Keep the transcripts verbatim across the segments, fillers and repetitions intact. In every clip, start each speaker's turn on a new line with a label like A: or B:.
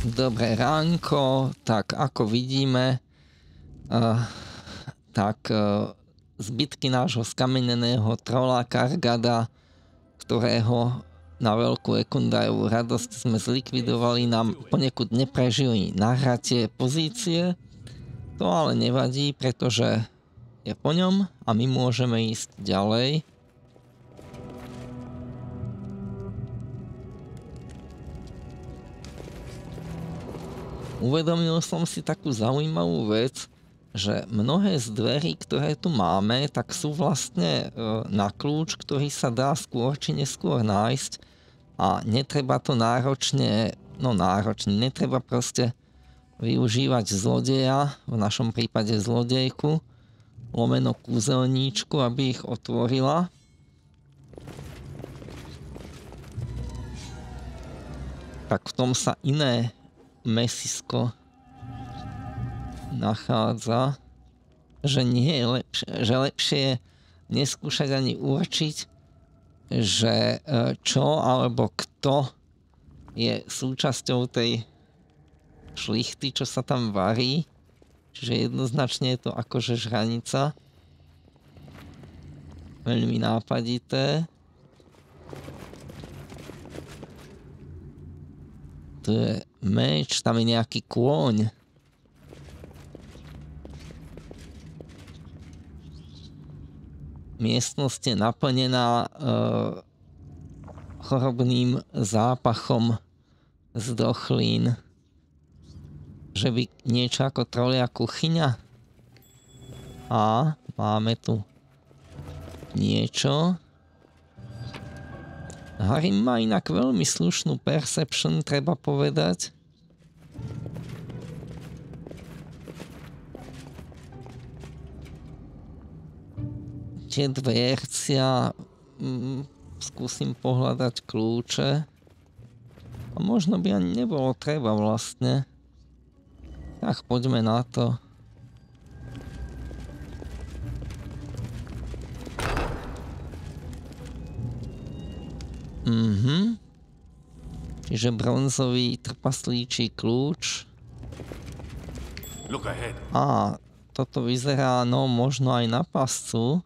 A: Dobré ránko, tak ako vidíme, uh, tak uh, zbytky nášho skameneného trola Kargada, ktorého na veľkú Ekundajovú radosť sme zlikvidovali, nám poniekud neprežili nahratie pozície. To ale nevadí, pretože je po ňom a my môžeme ísť ďalej. Uvedomil som si takú zaujímavú vec, že mnohé z dverí, ktoré tu máme, tak sú vlastne na kľúč, ktorý sa dá skôr či neskôr nájsť a netreba to náročne, no náročne, netreba proste využívať zlodeja, v našom prípade zlodejku, lomeno kúzelníčku, aby ich otvorila. Tak v tom sa iné mesisko nachádza, že nie je lepšie, že lepšie je neskúšať ani určiť, že čo alebo kto je súčasťou tej šlichty, čo sa tam varí. Čiže jednoznačne je to akože žranica. Veľmi nápadité. Tu je meč, tam je nejaký kôň. Miestnosť je naplnená uh, chorobným zápachom zdochlín. Že by niečo ako trolia kuchyňa. A máme tu niečo. Harry má inak veľmi slušnú perception, treba povedať. Tie dviercia, mm, skúsim pohľadať kľúče. A možno by ani nebolo treba vlastne. Tak poďme na to. Mhm. Čiže bronzový trpaslíčí kľúč. Á, toto vyzerá, no možno aj na pascu.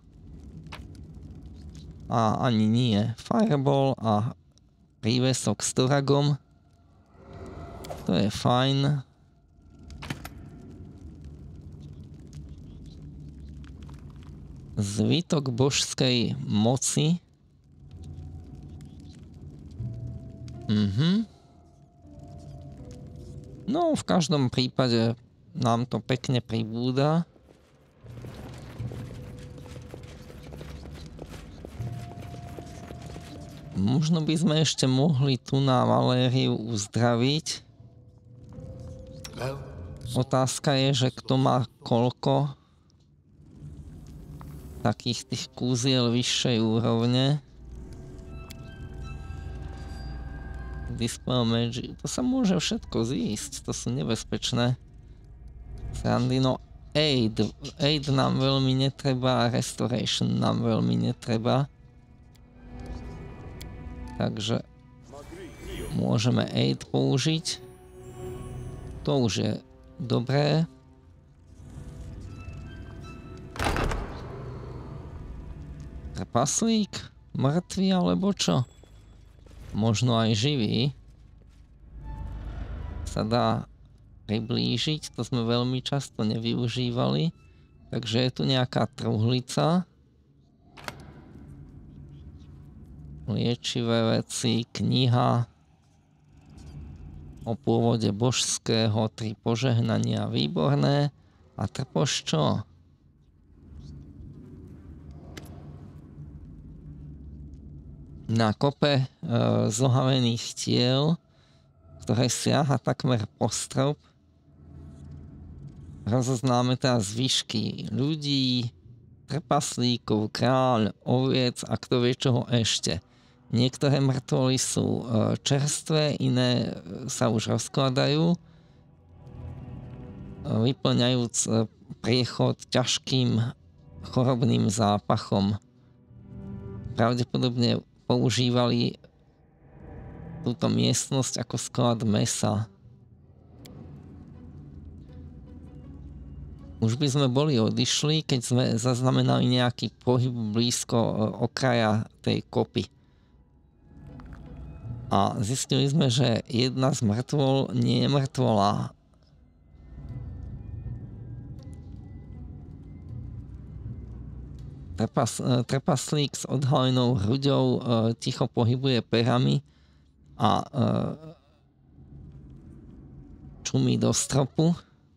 A: A ani nie. Fireball a prívesok s Doragom. To je fajn. Zvitok božskej moci. Mhm. No, v každom prípade nám to pekne pribúda. Možno by sme ešte mohli tu na Valériu uzdraviť. Otázka je, že kto má koľko takých tých kúziel vyššej úrovne. Dispel Magic, to sa môže všetko zísť, to sú nebezpečné srandy. No Aid, Aid nám veľmi netreba, Restoration nám veľmi netreba. Takže môžeme Aid použiť. To už je dobré. Trpaslík? Mŕtvý alebo čo? Možno aj živý. Sa dá priblížiť, to sme veľmi často nevyužívali. Takže je tu nejaká truhlica. Liečivé veci, kniha o pôvode božského, tri požehnania, výborné. A trpoš čo? Na kope e, zohavených tiel, ktoré siaha takmer po strop. Rozoznáme teraz zvyšky ľudí, trpaslíkov, kráľ, oviec a kto vie čoho ešte. Niektoré mŕtvoly sú čerstvé, iné sa už rozkladajú, vyplňajúc priechod ťažkým chorobným zápachom. Pravdepodobne používali túto miestnosť ako sklad mäsa. Už by sme boli odišli, keď sme zaznamenali nejaký pohyb blízko okraja tej kopy. A zistili sme, že jedna z mŕtvol nie je mŕtvola. Trepas, trepaslík s odhalenou hruďou e, ticho pohybuje perami a e, čumí do stropu.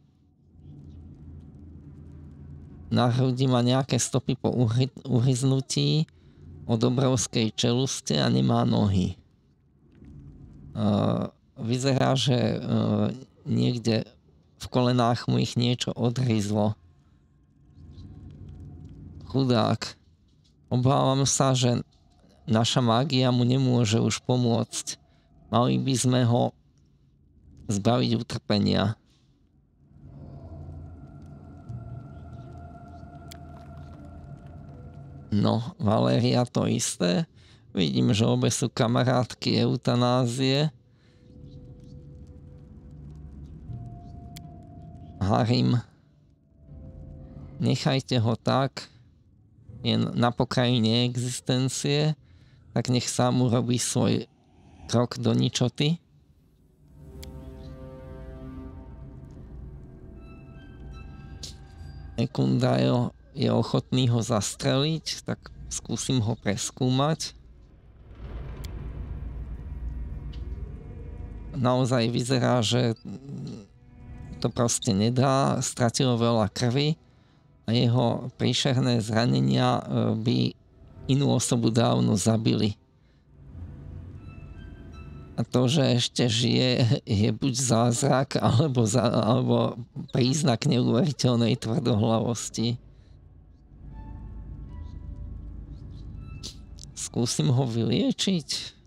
A: Na hrudi má nejaké stopy po uhry, uhryznutí od obrovskej čeluste a nemá nohy. E, vyzerá, že e, niekde v kolenách mu ich niečo odhryzlo. Chudák. Obávam sa, že naša mágia mu nemôže už pomôcť. Mali by sme ho zbaviť utrpenia. No, Valéria to isté. Vidím, že obe sú kamarátky eutanázie. Harim. Nechajte ho tak. Je na pokraji existencie, tak nech sám urobí svoj krok do ničoty. Ekundajo je ochotný ho zastreliť, tak skúsim ho preskúmať. Naozaj vyzerá, že to proste nedá, stratilo veľa krvi. A jeho príšerné zranenia by inú osobu dávno zabili. A to, že ešte žije, je buď zázrak, alebo, za, alebo príznak neuveriteľnej tvrdohlavosti. Skúsim ho vyliečiť.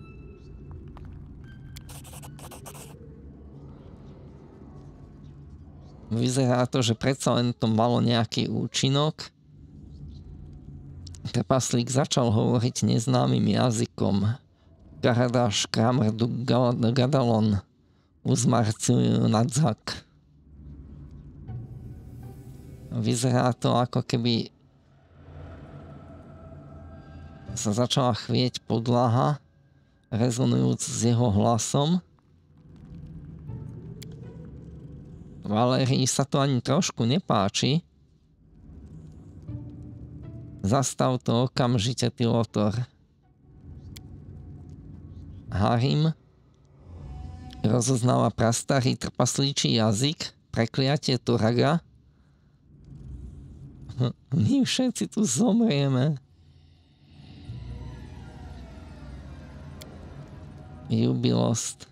A: Vyzerá to, že predsa len to malo nejaký účinok. Trpaslík začal hovoriť neznámym jazykom. Garadaš Kramrdu Gadalon Uzmarciu Nadzak. Vyzerá to, ako keby sa začala chvieť podlaha, rezonujúc s jeho hlasom. Valérii sa to ani trošku nepáči. Zastav to okamžite, ty Lotor. Harim rozoznáva prastarý trpaslíčí jazyk, prekliatie Turaga. My všetci tu zomrieme. Jubilost.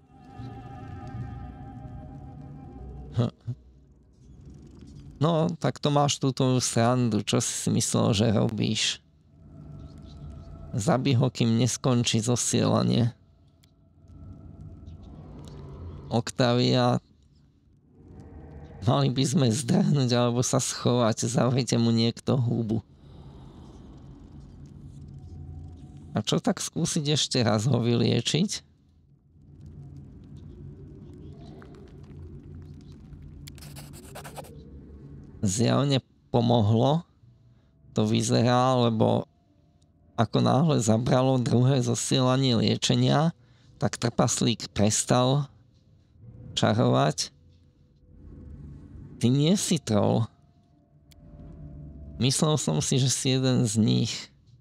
A: No, tak to máš túto srandu, čo si si myslel, že robíš? Zabij ho, kým neskončí zosielanie. Octavia, mali by sme zdrhnúť alebo sa schovať, zavrite mu niekto hubu. A čo tak skúsiť ešte raz ho vyliečiť? Zjavne pomohlo, to vyzerá, lebo ako náhle zabralo druhé zosielanie liečenia, tak trpaslík prestal čarovať. Ty nie si troll. Myslel som si, že si jeden z nich.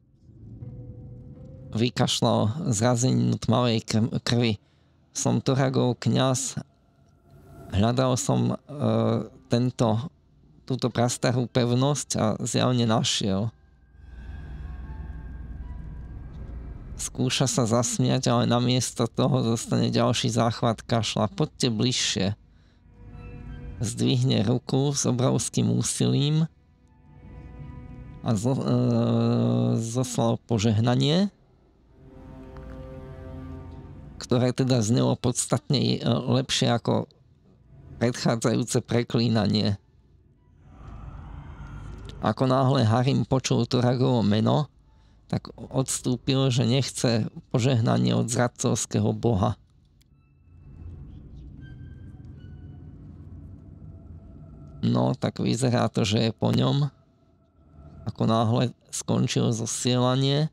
A: Vykašľal zrazeninu tmavej krvi. Som Turagov kňaz. Hľadal som uh, tento túto prastarú pevnosť a zjavne našiel. Skúša sa zasmiať, ale namiesto toho dostane ďalší záchvat kašľa. Poďte bližšie. Zdvihne ruku s obrovským úsilím a zo, e, zoslal požehnanie, ktoré teda znelo podstatne lepšie ako predchádzajúce preklínanie. Ako náhle Harim počul Turagovo meno, tak odstúpil, že nechce požehnanie od zradcovského boha. No, tak vyzerá to, že je po ňom. Ako náhle skončil zosielanie.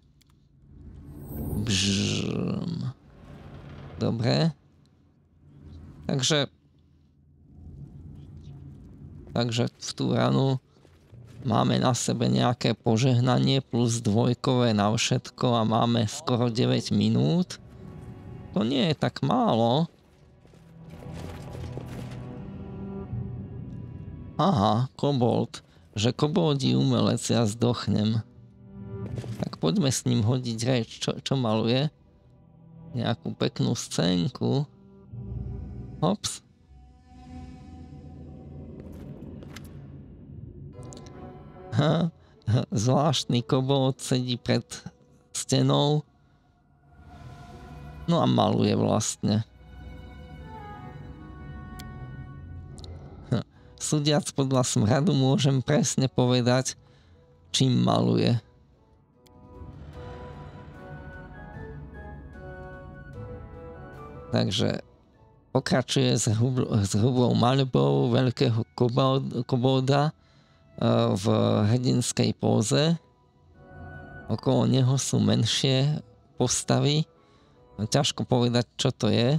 A: Bžrm. Dobre. Takže takže v tú ranu máme na sebe nejaké požehnanie plus dvojkové na všetko a máme skoro deväť minút. To nie je tak málo. Aha, kobold. Že koboldí umelec, ja zdochnem. Tak poďme s ním hodiť reč. Čo, čo maluje? Nejakú peknú scénku. Hops. Ha, zvláštny kobold sedí pred stenou. No a maluje vlastne. Súdiac podľa smradu môžem presne povedať, čím maluje. Takže pokračuje s, hrub, s hrubou maľbou veľkého kobolda v hrdinskej póze. Okolo neho sú menšie postavy. Ťažko povedať, čo to je.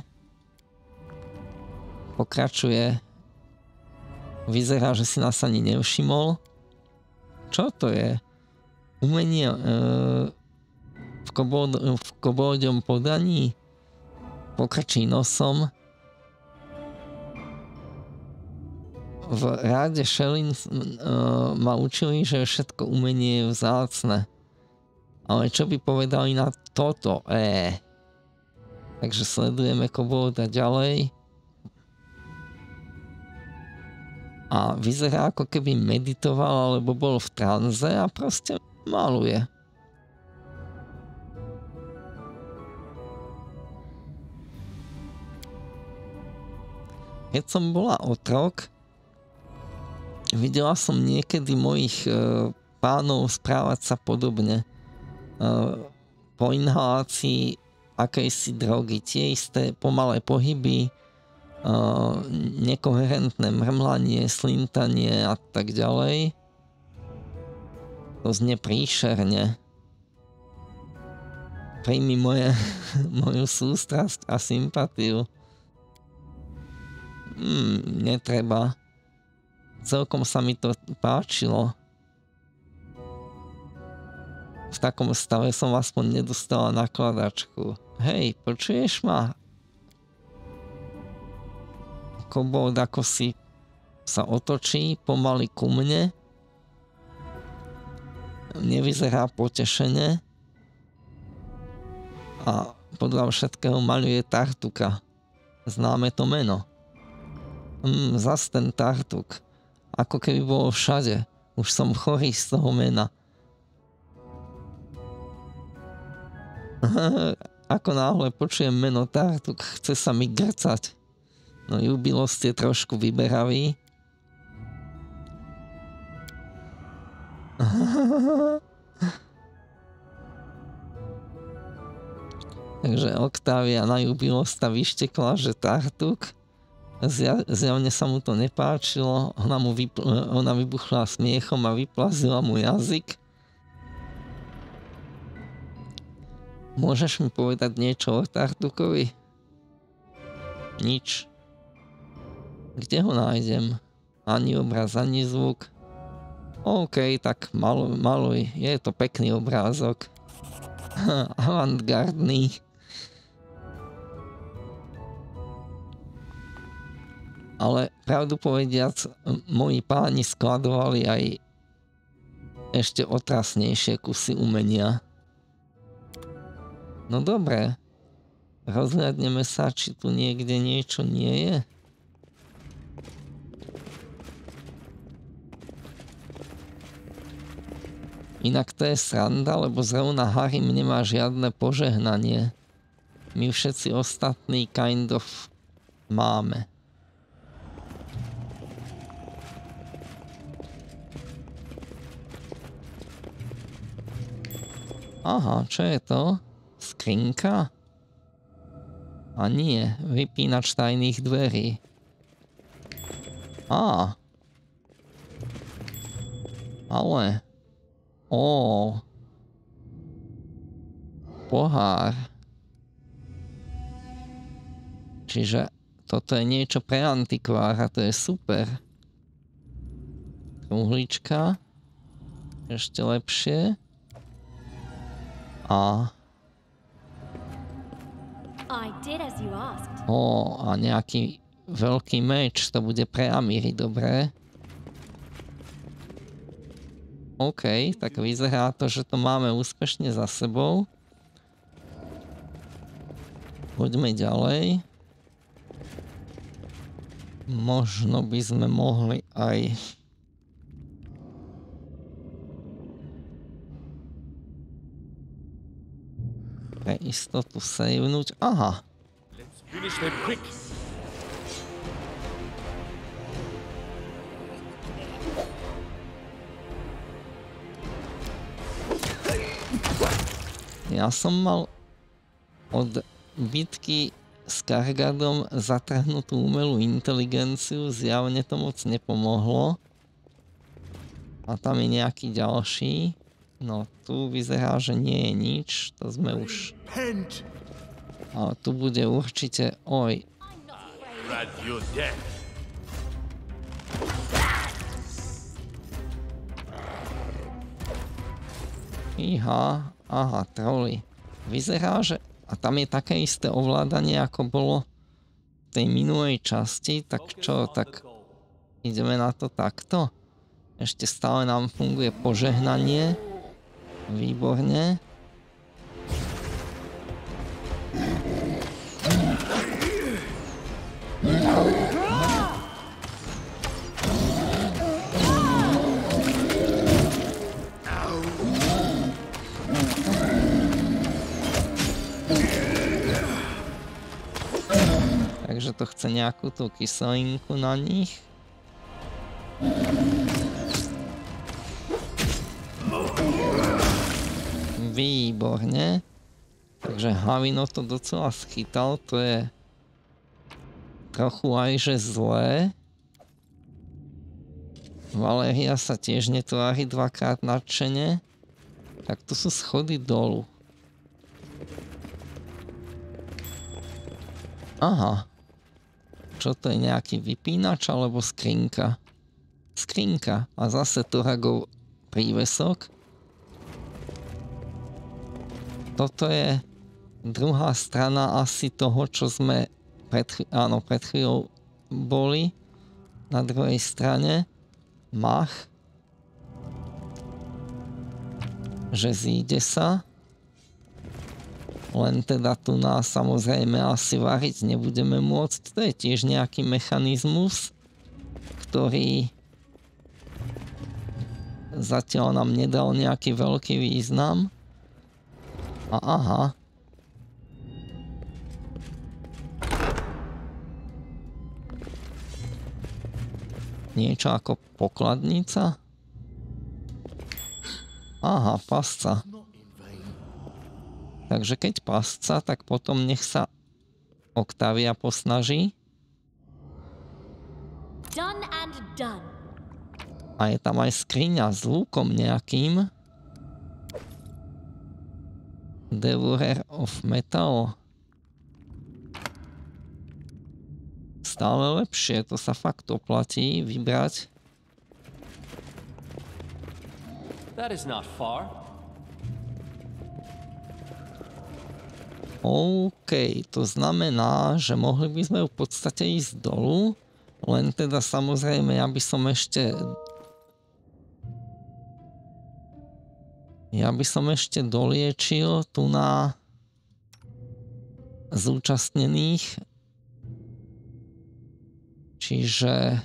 A: Pokračuje. Vyzerá, že si nás ani nevšimol. Čo to je? Umenie e, v, kobold, v koboldom podaní. Pokrčí nosom. V ráde Šelin e, ma učili, že všetko umenie je vzácne. Ale čo by povedali na toto? E. Takže sledujeme kobolda ďalej. A vyzerá, ako keby meditoval alebo bol v tranze a proste maluje. Keď som bola otrok, videla som niekedy mojich e, pánov správať sa podobne. E, po inhalácii akejsi drogy, tie isté pomalé pohyby, Uh, nekoherentné mrmlanie, slintanie a tak ďalej. To znie príšerne. Príjmi moje, moju sústrasť a sympatiu. Hmm, netreba. Celkom sa mi to páčilo. V takom stave som aspoň nedostala nakladačku. Hej, počuješ ma? Kobold ako si sa otočí pomaly ku mne. Nevyzerá potešene. A podľa všetkého maľuje Tartuka. Známe to meno. Mm, zas ten Tartuk. Ako keby bolo všade. Už som chorý z toho mena. Ako náhle počujem meno Tartuk, chce sa mi grcať. No Jubilost je trošku vyberavý. Takže Octavia na Jubilosta vyštekla, že Tartuk. Zjavne sa mu to nepáčilo. Ona, mu vypl- ona vybuchla smiechom a vyplazila mu jazyk. Môžeš mi povedať niečo o Tartukovi? Nič. Kde ho nájdem? Ani obraz, ani zvuk. OK, tak maluj, maluj. Je to pekný obrázok. Avantgardný. Ale pravdu povediac, moji páni skladovali aj ešte otrasnejšie kusy umenia. No dobre. Rozhľadneme sa, či tu niekde niečo nie je. Inak to je sranda, lebo zrovna Harim nemá žiadne požehnanie. My všetci ostatní kind of máme. Aha, čo je to? Skrinka? A nie, vypínač tajných dverí. Á, Ale... Ó... Pohár. Čiže toto je niečo pre antikvára, to je super. Uhlička. Ešte lepšie. A... Ó, a nejaký veľký meč, to bude pre Amíry, dobré. OK, tak vyzerá to, že to máme úspešne za sebou. Poďme ďalej. Možno by sme mohli aj... pre istotu savenúť. Aha. Ja som mal od bitky s Kargadom zatrhnutú umelú inteligenciu, zjavne to moc nepomohlo. A tam je nejaký ďalší. No, tu vyzerá, že nie je nič, to sme už... Ale tu bude určite... Oj. Iha, aha, troly. Vyzerá, že... A tam je také isté ovládanie, ako bolo v tej minulej časti, tak čo, tak ideme na to takto. Ešte stále nám funguje požehnanie. Výborne. Takže to chce nejakú tú kyselinku na nich. Výborne. Takže Havino to docela schytal, to je trochu aj že zlé. Valéria sa tiež netvári dvakrát nadšene. Tak tu sú schody dolu. Aha. Čo to je, nejaký vypínač alebo skrinka? Skrinka. A zase Turagov prívesok. Toto je druhá strana asi toho, čo sme pred, áno, pred chvíľou boli. Na druhej strane. Mach. Že zíde sa. Len teda tu nás samozrejme asi variť nebudeme môcť. To je tiež nejaký mechanizmus, ktorý zatiaľ nám nedal nejaký veľký význam. A aha. Niečo ako pokladnica? Aha, pasca. Takže keď pasca, tak potom nech sa Octavia posnaží. A je tam aj skriňa s lúkom nejakým. Devourer of Metal. Stále lepšie, to sa fakt oplatí vybrať.
B: That is not far.
A: OK, to znamená, že mohli by sme v podstate ísť dolu, len teda samozrejme ja by som ešte ja by som ešte doliečil tu na zúčastnených, čiže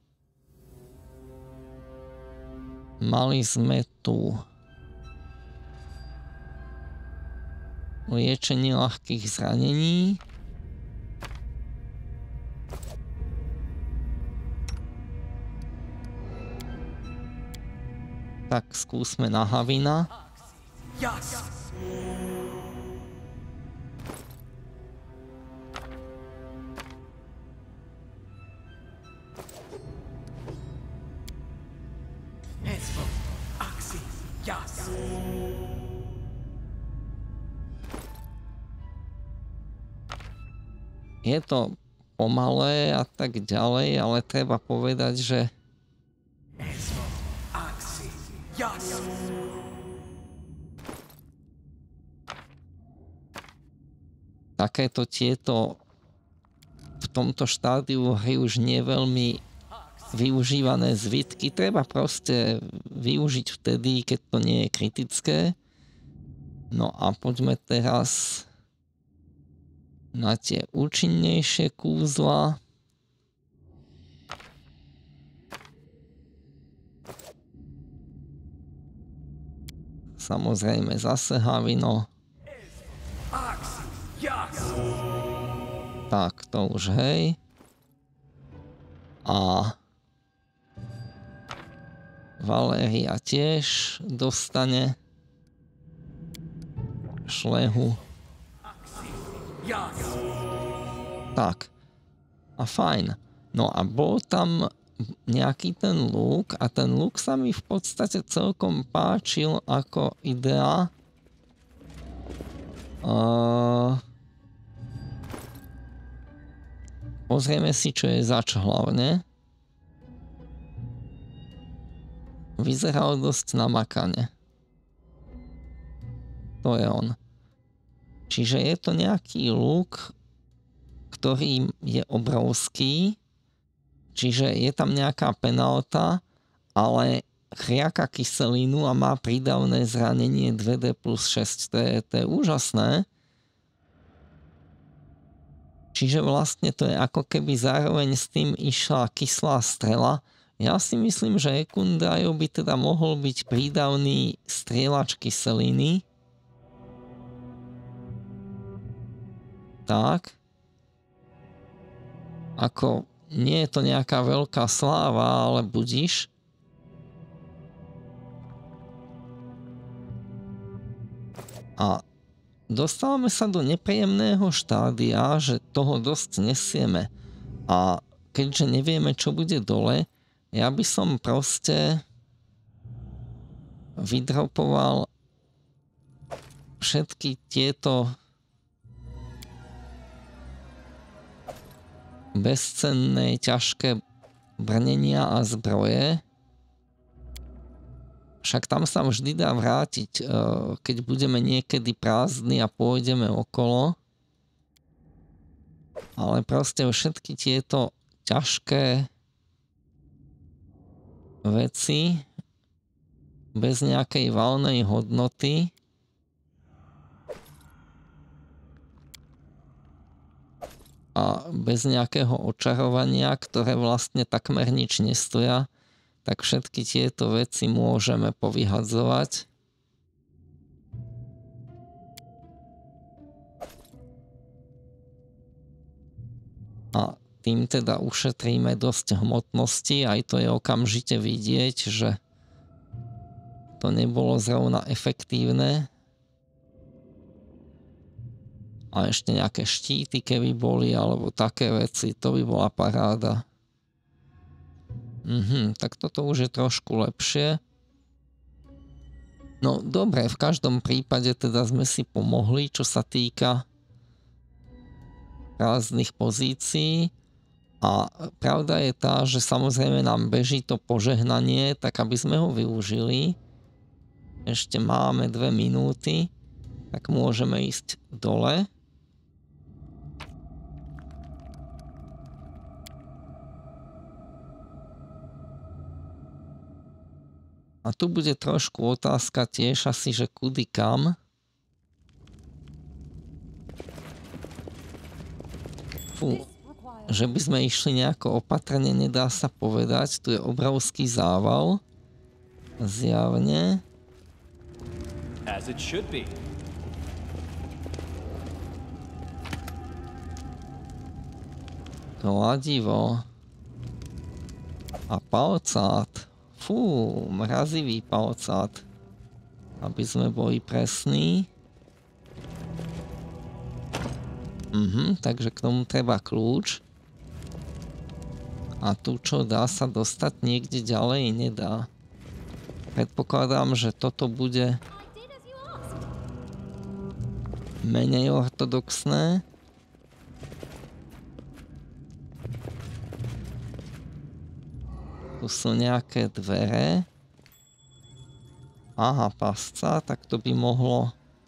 A: mali sme tu liečenie ľahkých zranení. Tak skúsme na Havina. Je to pomalé a tak ďalej, ale treba povedať, že takéto tieto v tomto štádiu hry už nie veľmi využívané zvitky treba proste využiť vtedy, keď to nie je kritické. No a poďme teraz na tie účinnejšie kúzla. Samozrejme zase havino. Tak, to už hej. A Valéria tiež dostane šlehu. Tak. A fajn. No a bol tam nejaký ten luk a ten luk sa mi v podstate celkom páčil ako idea. Uh, pozrieme si, čo je zač hlavne. Vyzeral dosť namakane. To je on. Čiže je to nejaký luk, ktorý je obrovský, čiže je tam nejaká penálta, ale chriaka kyselinu a má prídavné zranenie dva dé plus šesť. To je, to je úžasné. Čiže vlastne to je ako keby zároveň s tým išla kyslá strela. Ja si myslím, že Ekundajo by teda mohol byť prídavný strieľač kyseliny. Tak. Ako nie je to nejaká veľká sláva, ale budíš. A dostávame sa do nepríjemného štádia, že toho dosť nesieme. A keďže nevieme, čo bude dole, ja by som proste vydropoval všetky tieto bezcenné, ťažké brnenia a zbroje. Však tam sa vždy dá vrátiť, keď budeme niekedy prázdni a pôjdeme okolo. Ale proste všetky tieto ťažké veci bez nejakej valnej hodnoty a bez nejakého očarovania, ktoré vlastne takmer nič nestoja, tak všetky tieto veci môžeme povyhadzovať. A tým teda ušetríme dosť hmotnosti, aj to je okamžite vidieť, že to nebolo zrovna efektívne. A ešte nejaké štíty, keby boli, alebo také veci, to by bola paráda. Mhm, tak toto už je trošku lepšie. No dobre, v každom prípade teda sme si pomohli, čo sa týka prázdnych pozícií. A pravda je tá, že samozrejme nám beží to požehnanie, tak aby sme ho využili. Ešte máme dve minúty, tak môžeme ísť dole. A tu bude trošku otázka tiež asi, že kudy kam. Fú. Že by sme išli nejako opatrne, nedá sa povedať. Tu je obrovský zával. Zjavne.
B: As it should be.
A: Kladivo. A palcát. Fú, mrazivý palcát. Aby sme boli presní. Mhm, takže k tomu treba kľúč. A tu čo dá sa dostať niekde ďalej, nedá. Predpokladám, že toto bude menej ortodoxné. Tu sú nejaké dvere. Aha, pasca, tak to by mohlo...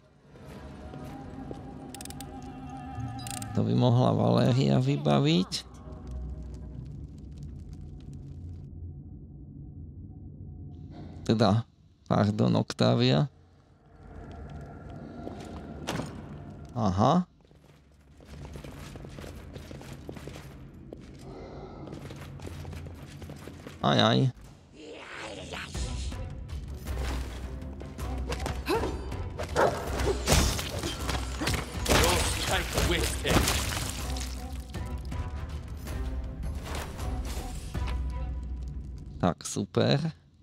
A: To by mohla Valéria vybaviť. Teda, pardon, Octavia. Aha. Aj, aj. Tak, super.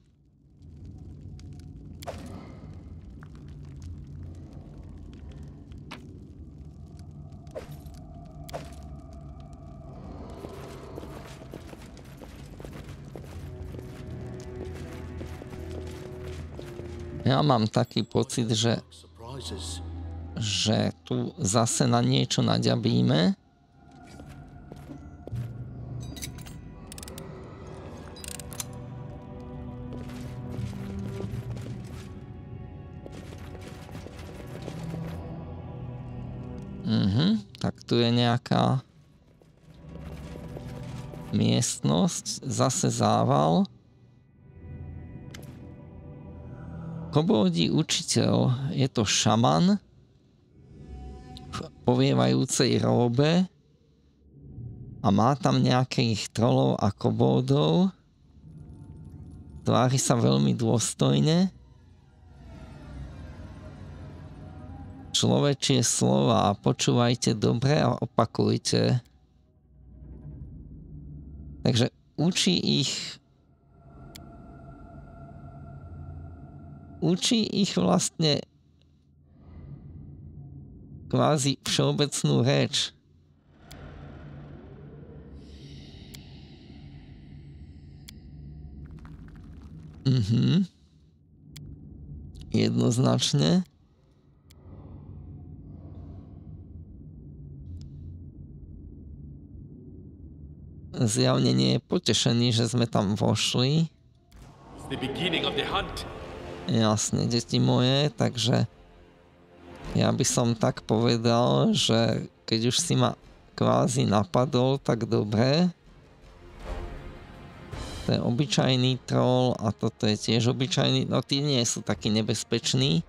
A: Ja mám taký pocit, že, že tu zase na niečo naďabíme. Mhm, tak tu je nejaká miestnosť, zase zával. Koboldí učiteľ, je to šaman v povievajúcej róbe a má tam nejakých trolov a koboldov. Tvári sa veľmi dôstojne. Človečie slova, počúvajte dobre a opakujte. Takže učí ich Učí ich vlastne kvázi všeobecnú reč. Mhm. Jednoznačne. Zjavne nie je potešený, že sme tam vošli.
B: The beginning of the hunt.
A: Jasne, deti moje, takže ja by som tak povedal, že keď už si ma kvázi napadol, tak dobre. To je obyčajný troll a toto je tiež obyčajný, no tí nie sú takí nebezpeční.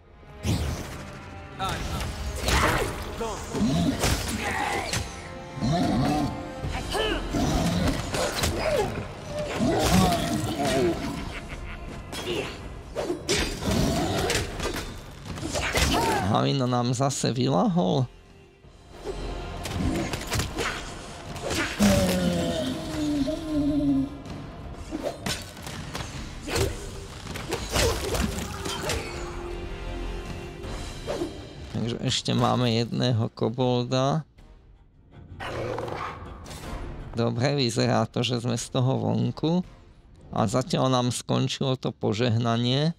A: Havino nám zase vylahol. Takže ešte máme jedného kobolda. Dobre, vyzerá to, že sme z toho vonku. A zatiaľ nám skončilo to požehnanie.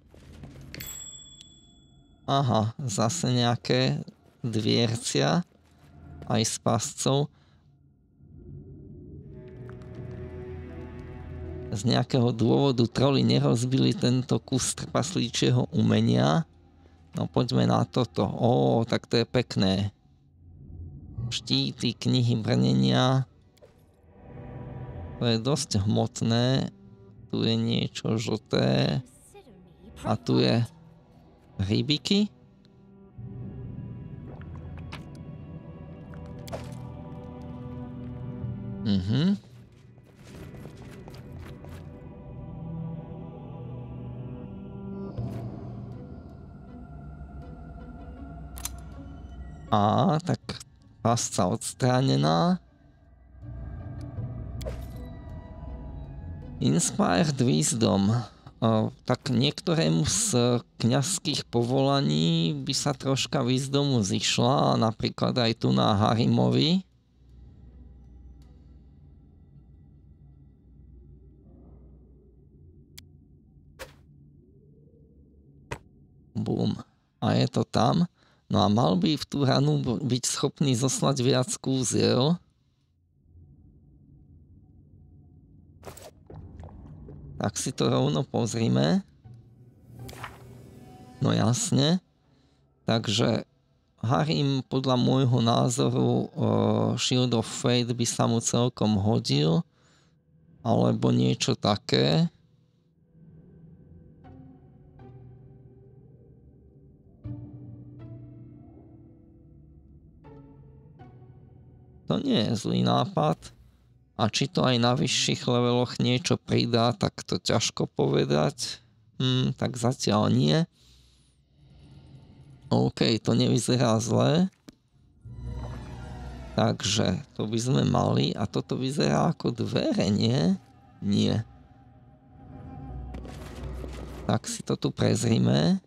A: Aha, zase nejaké dviercia, aj s pascou. Z nejakého dôvodu troli nerozbili tento kus trpaslíčieho umenia. No poďme na toto. Ó, tak to je pekné. Štíty, knihy, brnenia. To je dosť hmotné. Tu je niečo žlté. A tu je rybiky. Mhm. A tak pasca odstránená. Inspired Wisdom. O, tak niektorému z kňazských povolaní by sa troška Wisdomu zišla, napríklad aj tu na Harimovi. Bum. A je to tam. No a mal by v tú ranu byť schopný zoslať viac kúziel. Tak si to rovno pozrime. No jasne. Takže Harim podľa môjho názoru uh, Shield of Fate by sa mu celkom hodil. Alebo niečo také. To nie je zlý nápad. A či to aj na vyšších leveloch niečo pridá, tak to ťažko povedať. Hm, tak zatiaľ nie. OK, to nevyzerá zle. Takže to by sme mali. A toto vyzerá ako dvere, nie? Nie. Tak si to tu prezrime.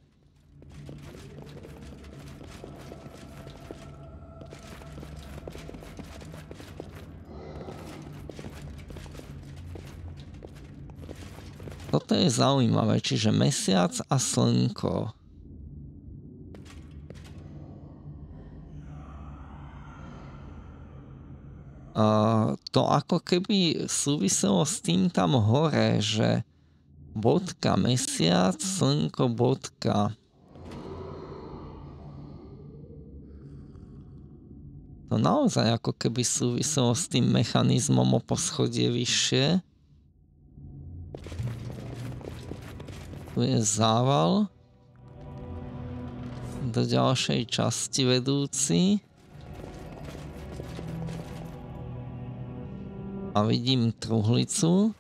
A: Toto je zaujímavé, čiže mesiac a slnko. Uh, to ako keby súviselo s tým tam hore, že bodka mesiac, slnko bodka. To naozaj ako keby súviselo s tým mechanizmom o poschodie vyššie. Tu je zával do ďalšej časti vedúci. A vidím truhlicu.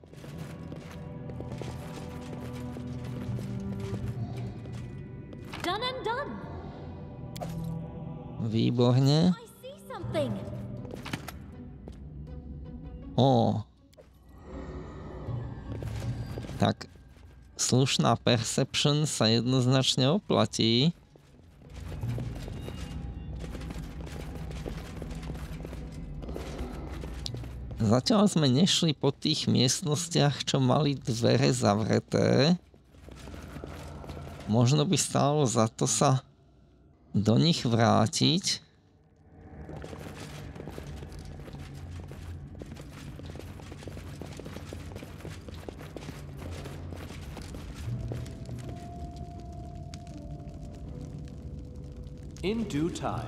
A: Výborne. Ó. Tak slušná perception sa jednoznačne oplatí. Zatiaľ sme nešli po tých miestnostiach, čo mali dvere zavreté. Možno by stálo za to sa do nich vrátiť.
C: In due time.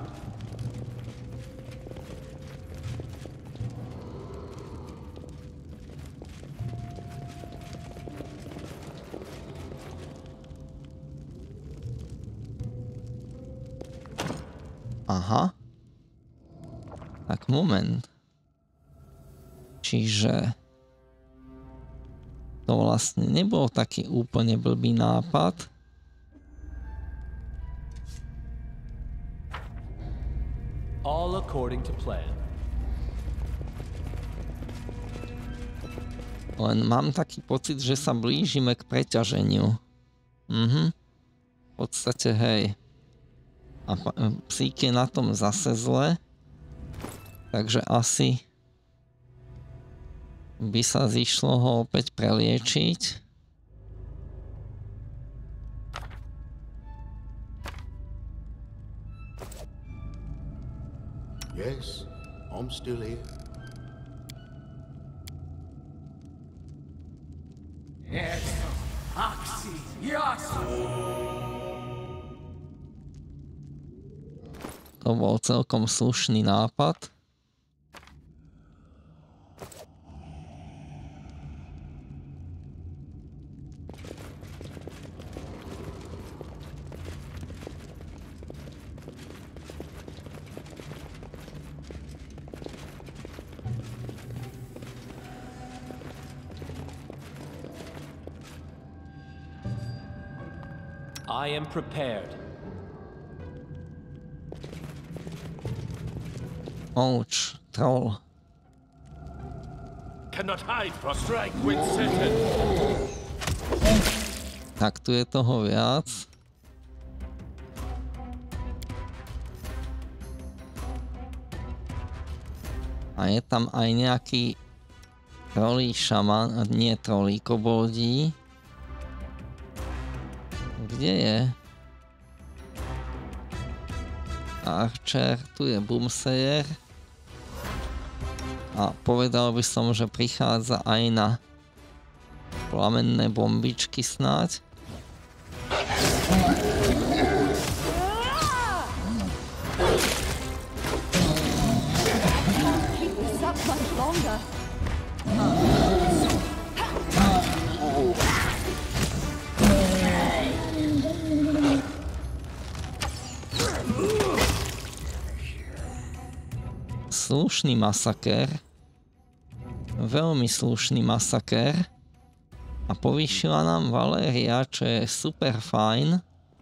A: Aha. Tak moment. Čiže to vlastne nebol taký úplne blbý nápad.
C: All according to plan.
A: Len mám taký pocit, že sa blížime k preťaženiu. Mhm. V podstate hej. A psík je na tom zase zle. Takže asi by sa zišlo ho opäť preliečiť.
D: Yes, I'm still here.
E: Yes, Oxy, yes.
A: To bol celkom slušný nápad.
C: I am prepared.
A: Ouch, troll.
B: Cannot hide from strike with certain.
A: Tak tu je toho viac. A je tam aj nejaký trolí šaman, nie trolí, koboldí. Kde je? Archer, tu je Boomsayer. A povedal by som, že prichádza aj na plamenné bombičky snáď. Slušný masaker. Veľmi slušný masaker. A povýšila nám Valéria, čo je super fajn.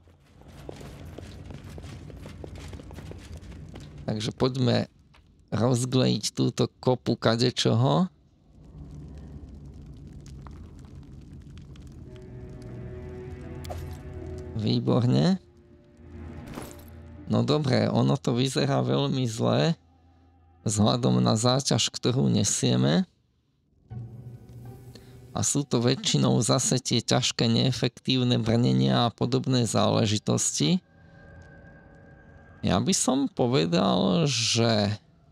A: Takže poďme rozglejiť túto kopu kadečoho. Výborne. No dobre, ono to vyzerá veľmi zle. Vzhľadom na záťaž, ktorú nesieme. A sú to väčšinou zase tie ťažké, neefektívne brnenia a podobné záležitosti. Ja by som povedal, že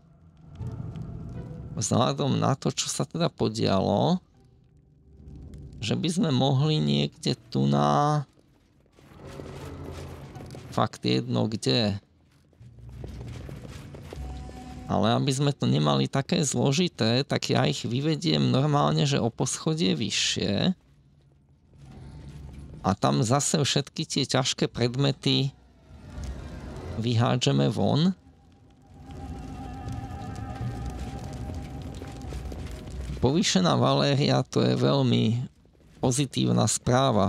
A: vzhľadom na to, čo sa teda podialo, že by sme mohli niekde tu na... Fakt jedno kde. Ale aby sme to nemali také zložité, tak ja ich vyvediem normálne, že o poschodie vyššie. A tam zase všetky tie ťažké predmety vyhádžeme von. Povýšená Valéria, to je veľmi pozitívna správa.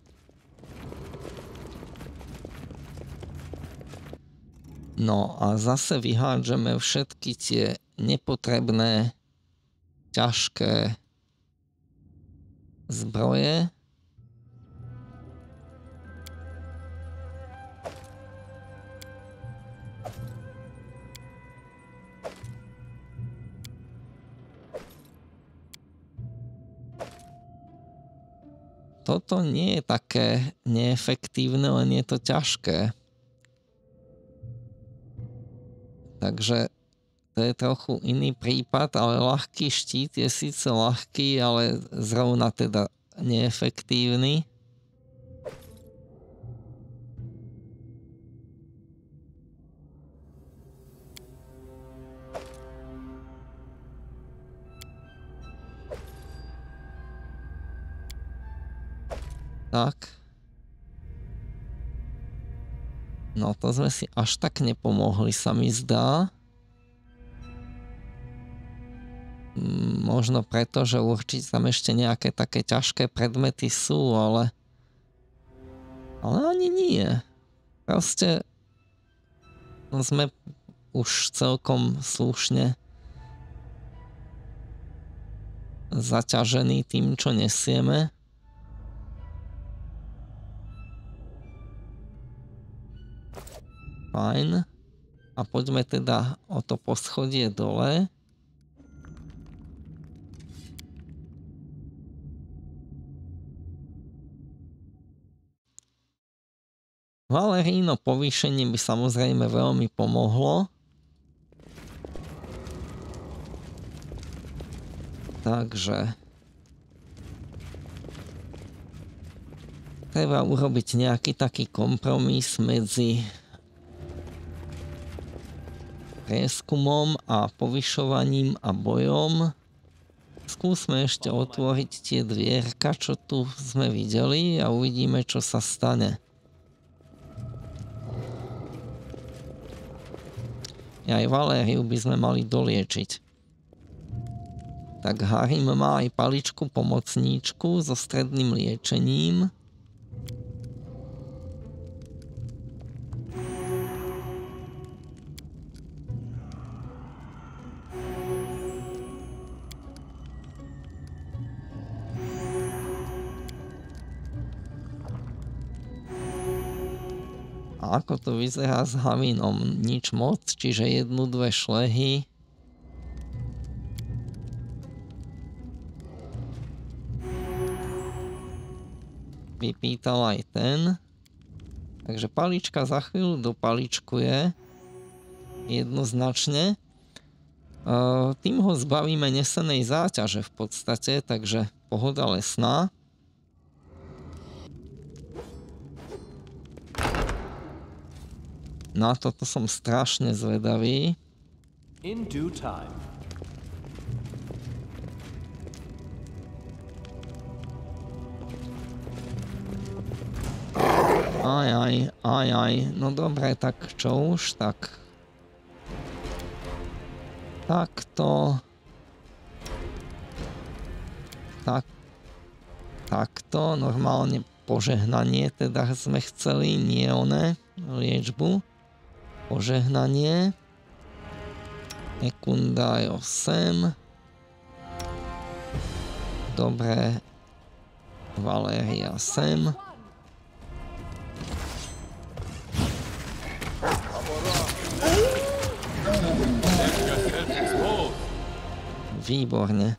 A: No a zase vyhádžeme všetky tie nepotrebné, ťažké zbroje. Toto nie je také neefektívne, len je to ťažké. Takže to je trochu iný prípad, ale ľahký štít je síce ľahký, ale zrovna teda neefektívny. Tak. No to sme si až tak nepomohli, sa mi zdá. Možno preto, že určite tam ešte nejaké také ťažké predmety sú, ale... Ale ani nie. Proste... Sme už celkom slušne zaťažení tým, čo nesieme. Fajn. A poďme teda o to poschodie dole. Valeríno povýšenie by samozrejme veľmi pomohlo. Takže... Treba urobiť nejaký taký kompromis medzi prieskumom a povyšovaním a bojom. Skúsme ešte otvoriť tie dvierka, čo tu sme videli, a uvidíme, čo sa stane. Aj Valériu by sme mali doliečiť. Tak Harim má aj paličku pomocníčku so stredným liečením. A ako to vyzerá s Havinom? Nič moc, čiže jednu, dve šlehy. Vypýtal aj ten. Takže palička za chvíľu dopaličkuje. jednoznačne. Tým ho zbavíme nesenej záťaže v podstate, takže pohoda lesná. Na toto som strašne zvedavý.
C: In due time.
A: Aj, aj, aj, aj. No dobre, tak čo už, tak... Takto... Tak... Takto, normálne požehnanie, teda sme chceli, nie one, liečbu. Požehnanie. Ekundaj osem. Dobre. Valéria sem. Výborne.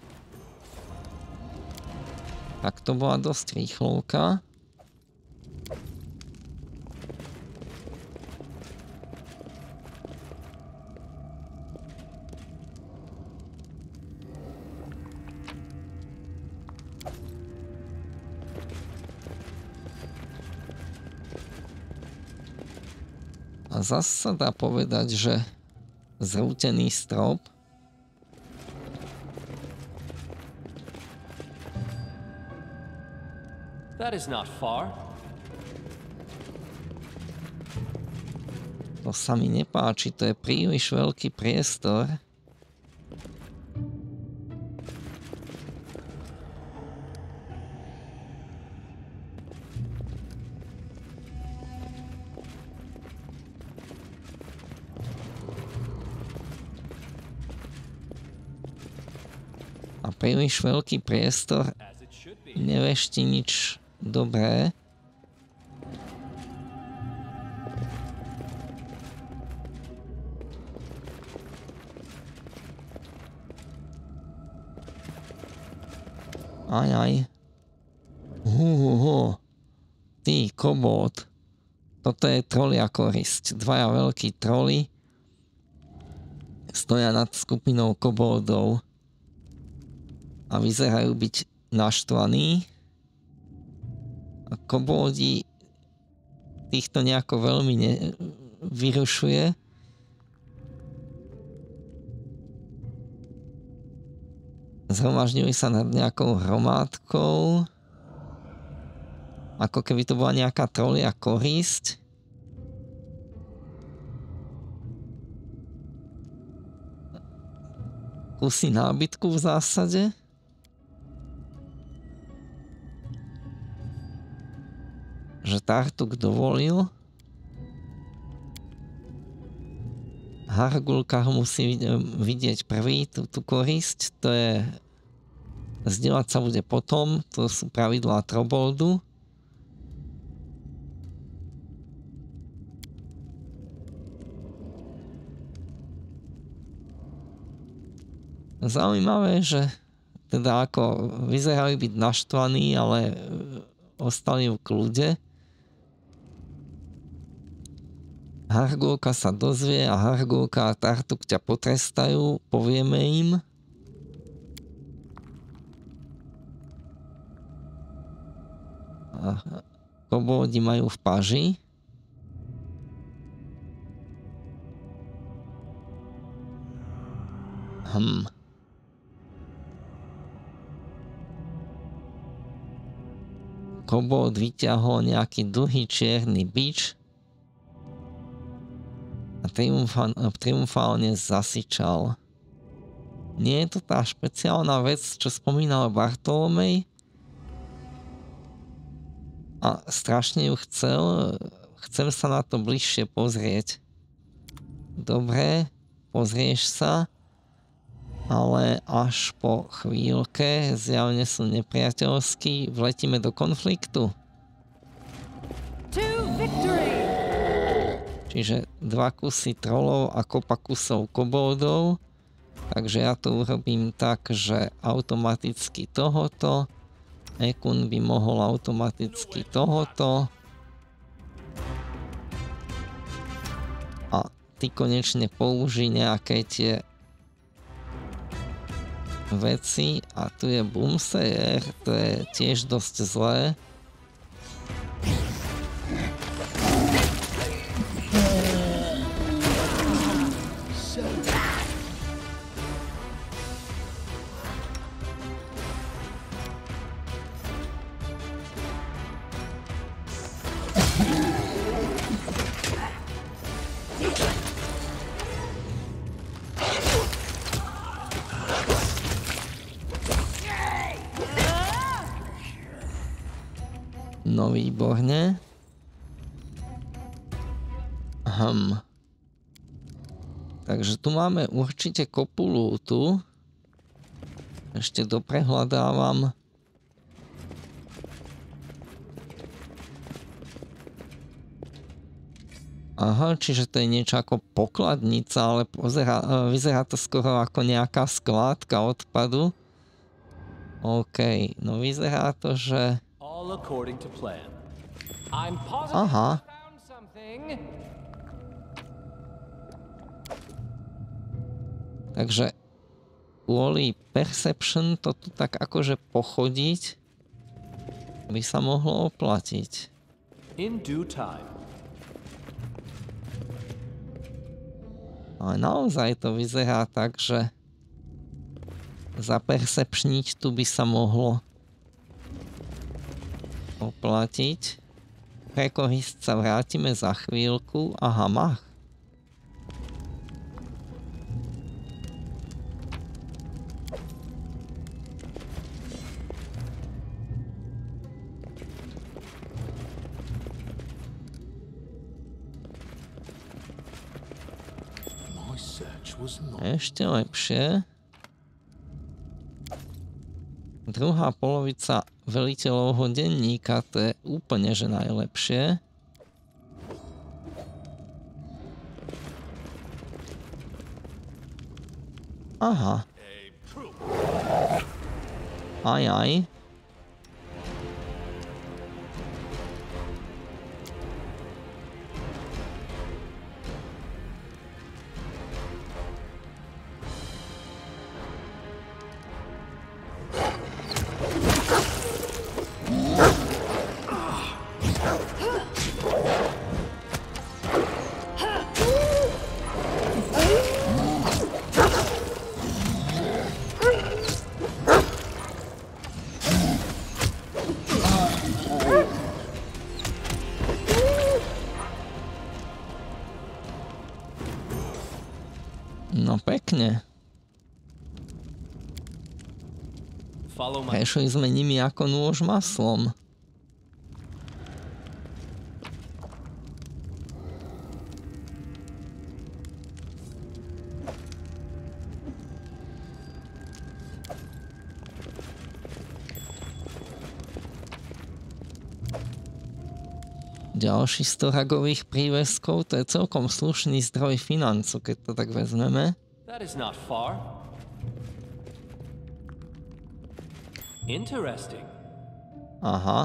A: Tak to bola dosť rýchlovka. A zase sa dá povedať, že zrútený strop.
C: That is not far.
A: To sa mi nepáči, to je príliš veľký priestor. A príliš veľký priestor nevešti nič dobré. Aj, aj. Hú, hú, hú. Ty, kobold. Toto je trolia korisť. Dvaja veľkí troli stoja nad skupinou koboldov a vyzerajú byť naštvaní. A koboldi týchto nejako veľmi ne vyrušuje. Zhromažďujú sa nad nejakou hromádkou. Ako keby to bola nejaká trolia korisť. Kusy nábytku v zásade. Že Tartuk dovolil. Hargulka ho musí vidieť prvý, tú, tú korisť. To je... Zdieľať sa bude potom. To sú pravidlá Troboldu. Zaujímavé, že teda ako vyzerali byť naštvaní, ale ostali v kľude. Hargulka sa dozvie a Hargulka a Tartuk ťa potrestajú, povieme im. A koboldi majú v paži. Hm. Kobold vyťahol nejaký dlhý čierny bič a triumfálne zasyčal. Nie je to tá špeciálna vec, čo spomínal Bartolomej? A strašne ju chcel. Chcem sa na to bližšie pozrieť. Dobre, pozrieš sa, ale až po chvíľke, zjavne sú nepriateľskí, vletíme do konfliktu. Čiže dva kusy trolov a kopa kusov koboldov. Takže ja to urobím tak, že automaticky tohoto. Ekun by mohol automaticky tohoto. A ty konečne použij nejaké tie veci. A tu je Boomsayer, to je tiež dosť zlé. No výborne. Hm. Takže tu máme určite kopu lútu. Ešte doprehľadávam. Aha, čiže to je niečo ako pokladnica, ale pozerá, vyzerá to skoro ako nejaká skládka odpadu. OK, no vyzerá to, že...
C: All according to plan. I'm positive
A: Aha.
C: I found something.
A: Takže kvôli Perception to tu tak akože pochodiť by sa mohlo oplatiť.
C: In due time.
A: Ale naozaj to vyzerá tak, že zapercepčniť tu by sa mohlo oplatiť. Pre korist sa vrátime za chvíľku. Aha, mach. Ešte lepšie. Druhá polovica veliteľovho denníka, to je úplne že najlepšie. Aha. Aj, aj. No pekne. Prešli sme nimi ako nôž maslom. Ďalší sto ragových príveskov, to je celkom slušný zdroj financu, keď to tak vezmeme.
C: That is not far. Interesting.
A: Aha.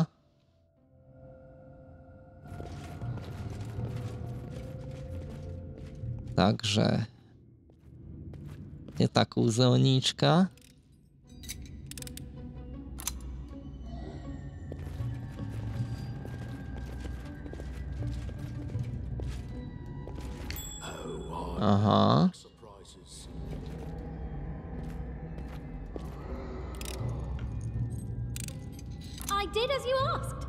A: Takže je tá kúzelníčka. Aha.
F: I did as you asked.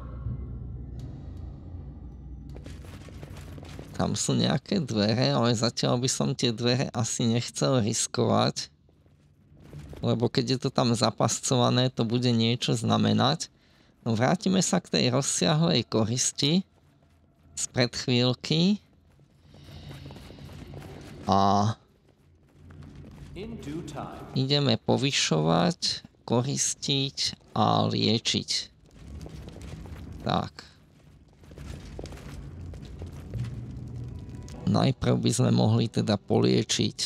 A: Tam sú nejaké dvere, ale zatiaľ by som tie dvere asi nechcel riskovať. Lebo keď je to tam zapascované, to bude niečo znamenať. No vrátime sa k tej rozsiahlej koristi spred chvíľky. A ideme povyšovať, koristiť a liečiť. Tak. Najprv by sme mohli teda poliečiť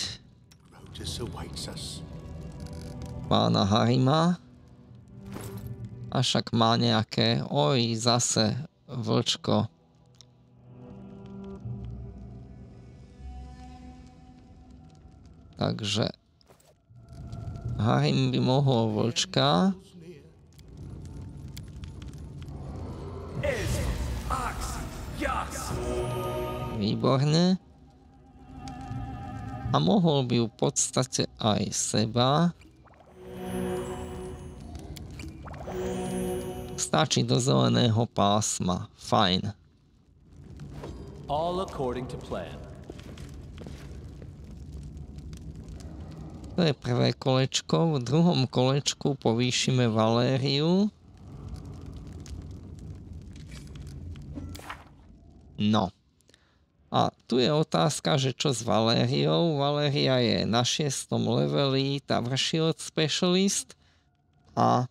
A: pána Harima. A však má nejaké... Oj, zase vlčko. Takže Harim by mohol vlčka. Výborne. A mohol by v podstate aj seba. Stačí do zeleného pásma. Fajn.
C: All according to plan.
A: To je prvé kolečko. V druhom kolečku povýšime Valériu. No. A tu je otázka, že čo s Valériou. Valéria je na šiestom leveli Tower Shield Specialist a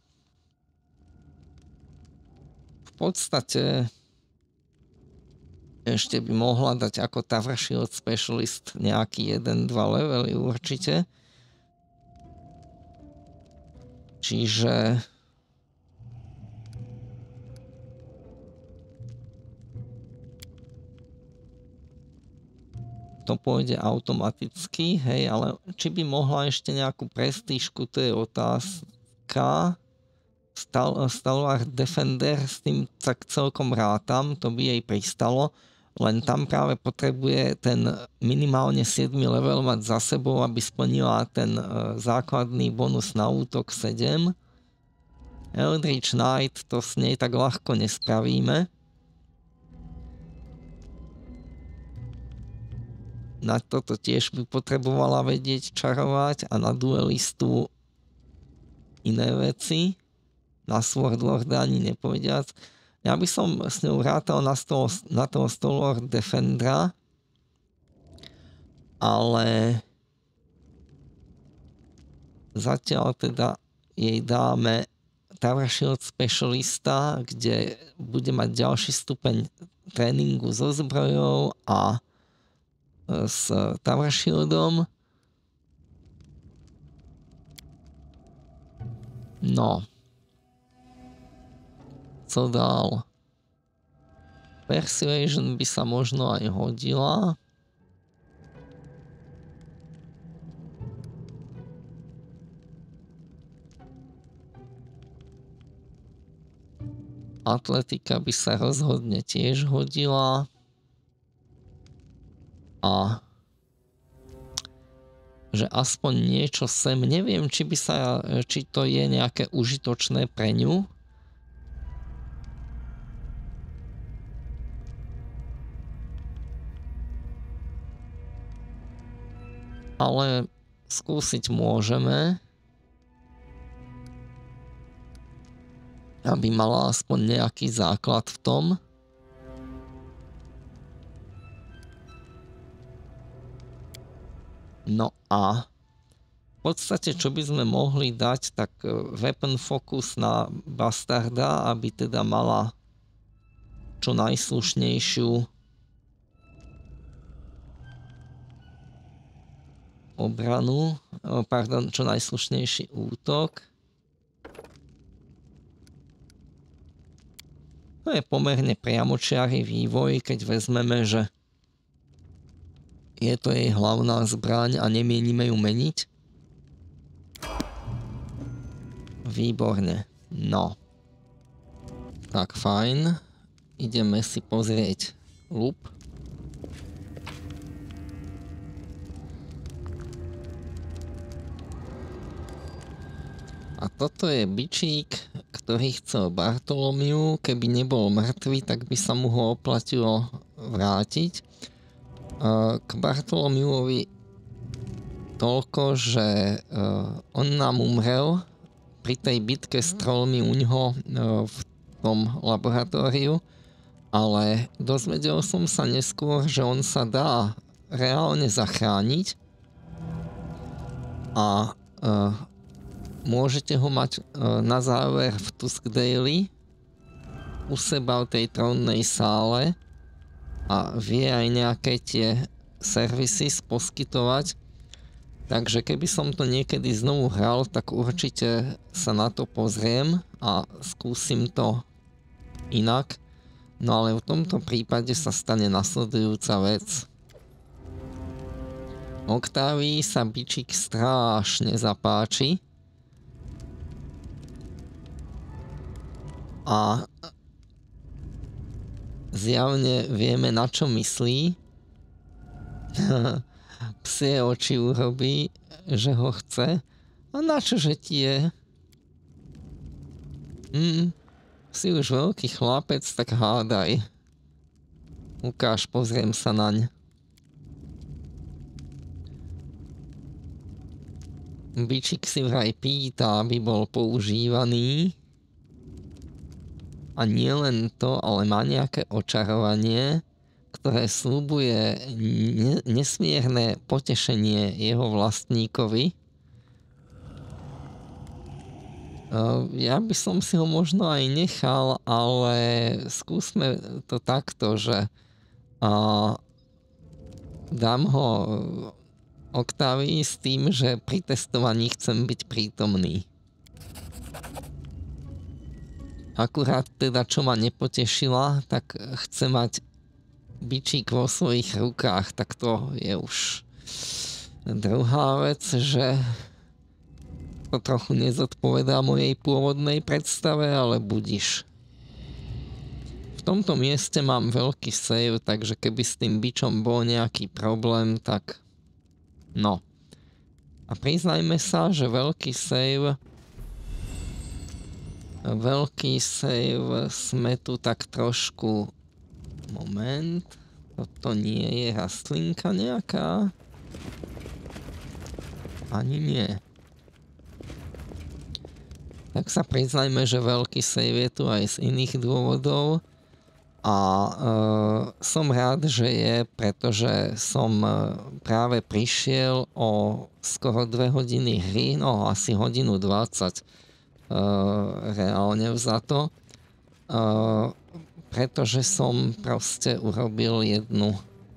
A: v podstate ešte by mohla dať ako Tower Shield Specialist nejaký jeden dva levely určite. Čiže to pôjde automaticky, hej, ale či by mohla ešte nejakú prestížku, to je otázka. Stal, Stalwart Defender, s tým tak celkom rátam, to by jej pristalo, len tam práve potrebuje ten minimálne siedmy level mať za sebou, aby splnila ten uh, základný bonus na útok sedem. Eldritch Knight, to s nej tak ľahko nespravíme. Na toto tiež by potrebovala vedieť čarovať a na duelistu iné veci. Na Sword Lorda ani nepovediac. Ja by som s ňou rátal na, stolo, na toho Stalwart Defendera, ale zatiaľ teda jej dáme Tower Shield Specialista, kde bude mať ďalší stupeň tréningu so zbrojou a s Tower Shieldom. No. Co dál? Persuasion by sa možno aj hodila. Atletika by sa rozhodne tiež hodila. A že aspoň niečo sem, neviem, či by sa, či to je nejaké užitočné pre ňu. Ale skúsiť môžeme, aby mala aspoň nejaký základ v tom. No a v podstate, čo by sme mohli dať, tak weapon focus na Bastarda, aby teda mala čo najslušnejšiu obranu, pardon, čo najslušnejší útok. To je pomerne priamočiary vývoj, keď vezmeme, že je to jej hlavná zbraň a nemienime ju meniť. Výborne. No. Tak, fajn. Ideme si pozrieť loop. A toto je bičík, ktorý chcel Bartolomiu. Keby nebol mŕtvý, tak by sa mu ho oplatilo vrátiť. K Bartolomiuovi toľko, že on nám umrel pri tej bitke s trollmi u ňoho v tom laboratóriu, ale dozvedel som sa neskôr, že on sa dá reálne zachrániť a môžete ho mať na záver v Tuskdale u seba v tej trónnej sále a vie aj nejaké tie servisy poskytovať. Takže keby som to niekedy znovu hral, tak určite sa na to pozriem a skúsim to inak. No ale v tomto prípade sa stane nasledujúca vec. Oktávii sa bičík strašne zapáči. A zjavne vieme, na čo myslí. Psie oči urobí, že ho chce. A na čože ti je? Mm, si už veľký chlapec, tak hádaj. Ukáž, pozriem sa naň. Bičík si vraj pýta, aby bol používaný. A nie len to, ale má nejaké očarovanie, ktoré sľubuje ne- nesmierne potešenie jeho vlastníkovi. Uh, ja by som si ho možno aj nechal, ale skúsme to takto, že uh, dám ho Oktávii s tým, že pri testovaní chcem byť prítomný. Akurát teda, čo ma nepotešila, tak chce mať bičík vo svojich rukách, tak to je už druhá vec, že to trochu nezodpovedá mojej pôvodnej predstave, ale budiš. V tomto mieste mám veľký save, takže keby s tým bičom bol nejaký problém, tak no. A priznajme sa, že veľký save veľký save sme tu tak trošku moment, toto nie je rastlinka nejaká? Ani nie. Tak sa priznajme, že veľký save je tu aj z iných dôvodov a uh, som rád, že je, pretože som uh, práve prišiel o skoro dve hodiny hry, no asi hodinu dvadsať uh, reálne vzato, uh, pretože som proste urobil jednu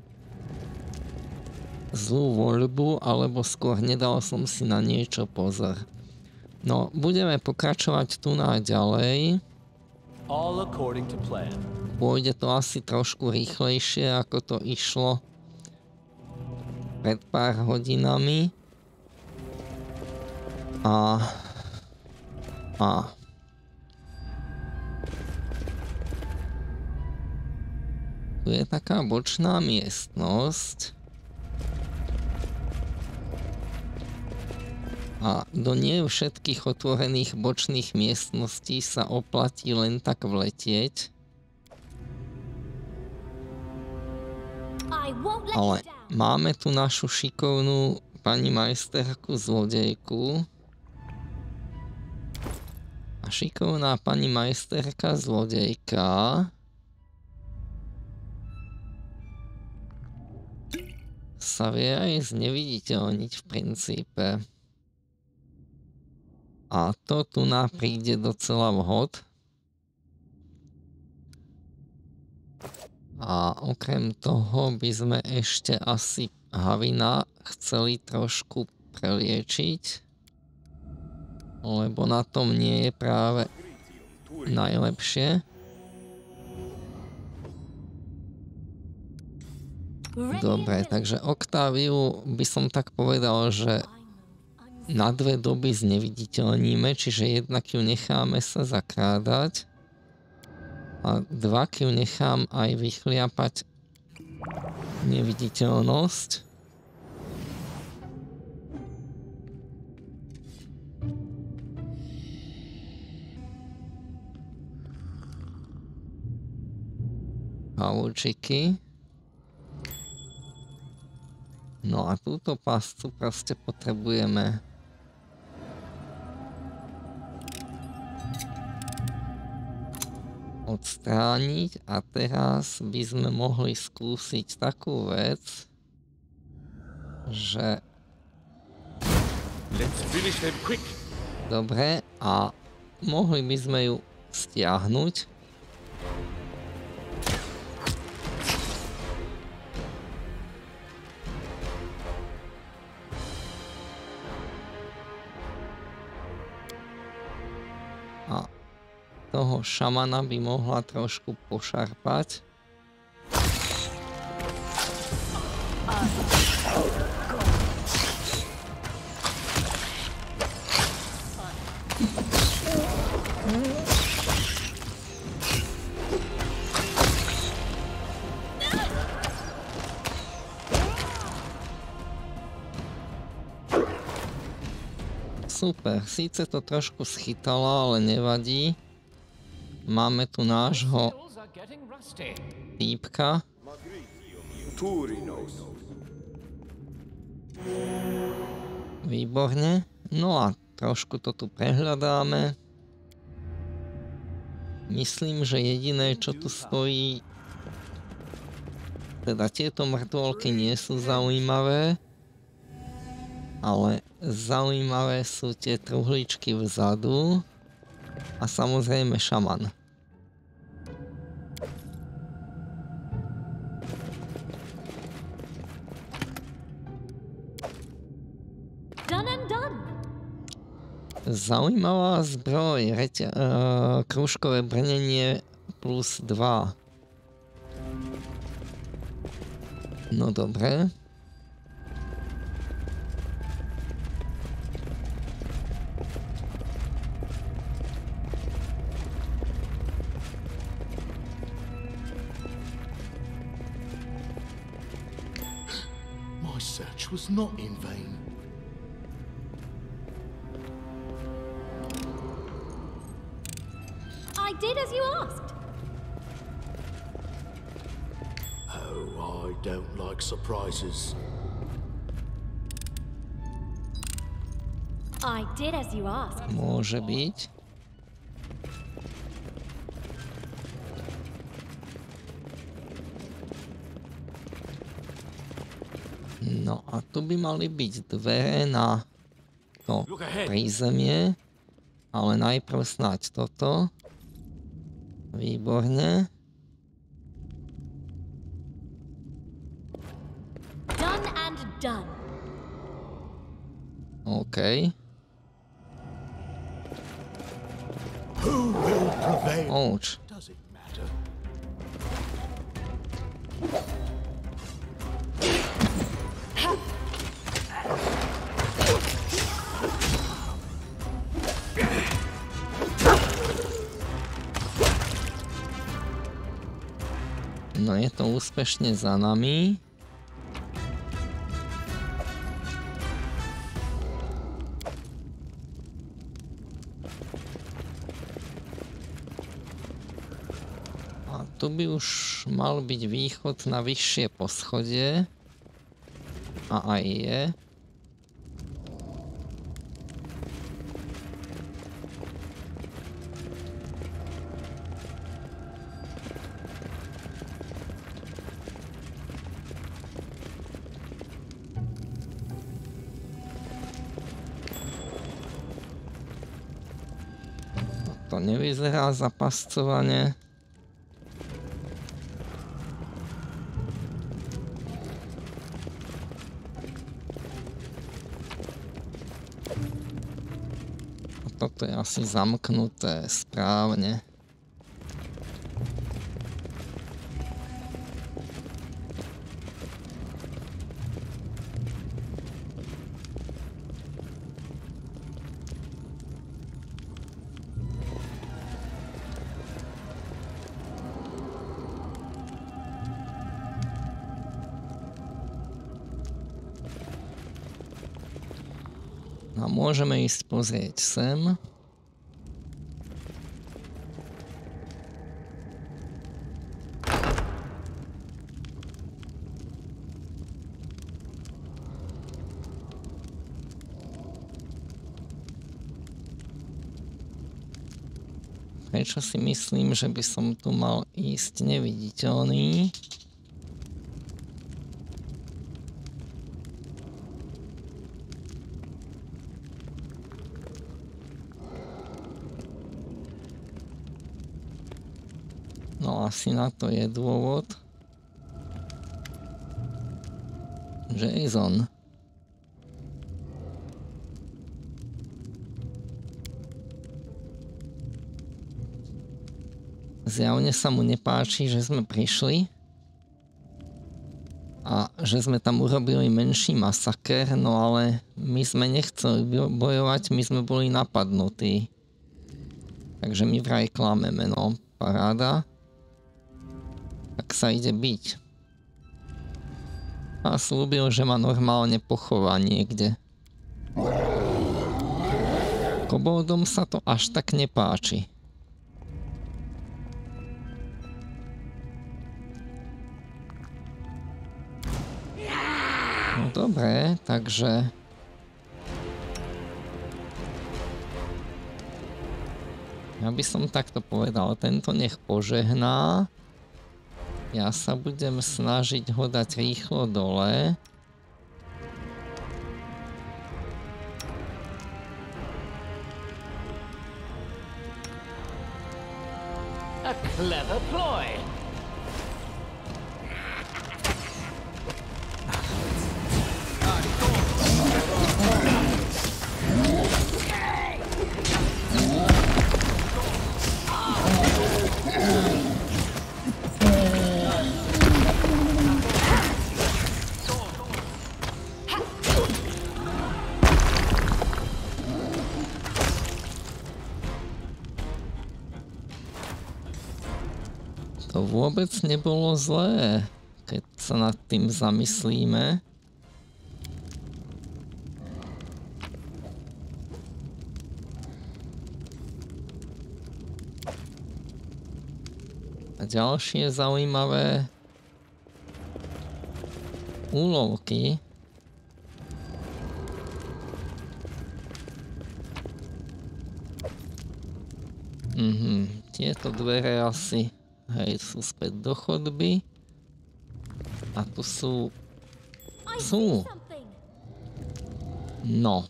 A: zlú voľbu, alebo skôr nedal som si na niečo pozor. No, budeme pokračovať tu na ďalej.
C: All according to plan.
A: Pôjde to asi trošku rýchlejšie, ako to išlo pred pár hodinami. A... A... Tu je taká bočná miestnosť. A do nie všetkých otvorených bočných miestností sa oplatí len tak vletieť. Ale máme tu našu šikovnú pani majsterku zlodejku. A šikovná pani majsterka zlodejka sa vie aj zneviditeľniť v princípe. A to tu nám príde docela vhod. A okrem toho by sme ešte asi Havina chceli trošku preliečiť. Lebo na tom nie je práve najlepšie. Dobre, takže Oktáviu by som tak povedal, že na dve doby zneviditeľníme, čiže jednak ju necháme sa zakrádať a dva ju nechám aj vychliapať neviditeľnosť. Pavúčiky. No a túto pascu proste potrebujeme odstrániť a teraz by sme mohli skúsiť takú vec, že
B: Let's finish them quick.
A: dobre, a mohli by sme ju stiahnuť. A toho šamana by mohla trošku pošarpať. Super, síce to trošku schytalo, ale nevadí. Máme tu nášho
C: Skills are getting rusty.
A: týpka. Výborne. No a trošku to tu prehľadáme. Myslím, že jediné, čo tu stojí... Teda tieto mŕtvolky nie sú zaujímavé. Ale zaujímavé sú tie truhličky vzadu. A samozrejme šaman.
F: Done and done.
A: Zaujímavá zbroj, reťa, uh, krúžkové brnenie plus dva. No dobre.
D: My search was not in vain.
F: I did as you asked.
D: Oh, I don't like surprises.
F: I did as you asked.
A: Môže byť. No a tu by mali byť dvere na to prízemie, ale najprv snáď toto. Výborne.
F: Done and done.
A: OK.
D: Who will prevail?
A: Ouch.
D: Does it matter?
A: No je to úspešne za nami. A tu by už mal byť východ na vyššie poschodie. A aj je. To nevyzerá zapascovane. Toto je asi zamknuté správne. A môžeme ísť pozrieť sem. Prečo si myslím, že by som tu mal ísť neviditeľný? No asi na to je dôvod. Jason. Zjavne sa mu nepáči, že sme prišli. A a že sme tam urobili menší masaker, no ale my sme nechceli bojovať, my sme boli napadnutí. Takže my vraj klameme, no, paráda. Tak sa ide byť. A slúbil, že ma normálne pochová niekde. Koboldom sa to až tak nepáči. No dobre, takže... Ja by som takto povedal, tento nech požehná. Ja sa budem snažiť ho dať rýchlo dole.
C: A clever ploy.
A: To vôbec nebolo zlé, keď sa nad tým zamyslíme. A ďalšie zaujímavé úlovky. Mhm, tieto dvere asi... Hej, sú späť do chodby. A tu sú... Sú. No.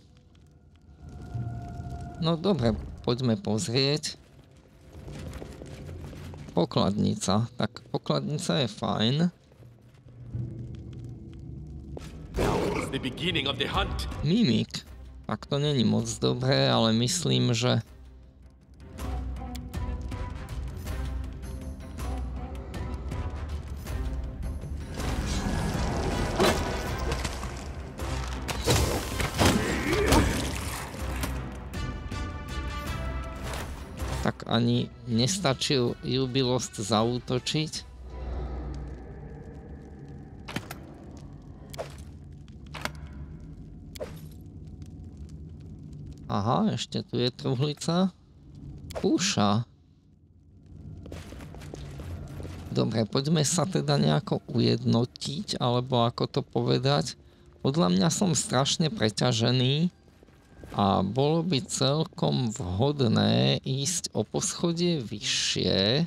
A: No dobre, poďme pozrieť. Pokladnica. Tak pokladnica je fajn.
B: The beginning of the hunt.
A: Mimik. Tak to není moc dobré, ale myslím, že... Tak ani nestačil Jubilost zaútočiť. Aha, ešte tu je truhlica. Púša. Dobre, poďme sa teda nejako ujednotiť, alebo ako to povedať. Podľa mňa som strašne preťažený. A bolo by celkom vhodné ísť o poschodie vyššie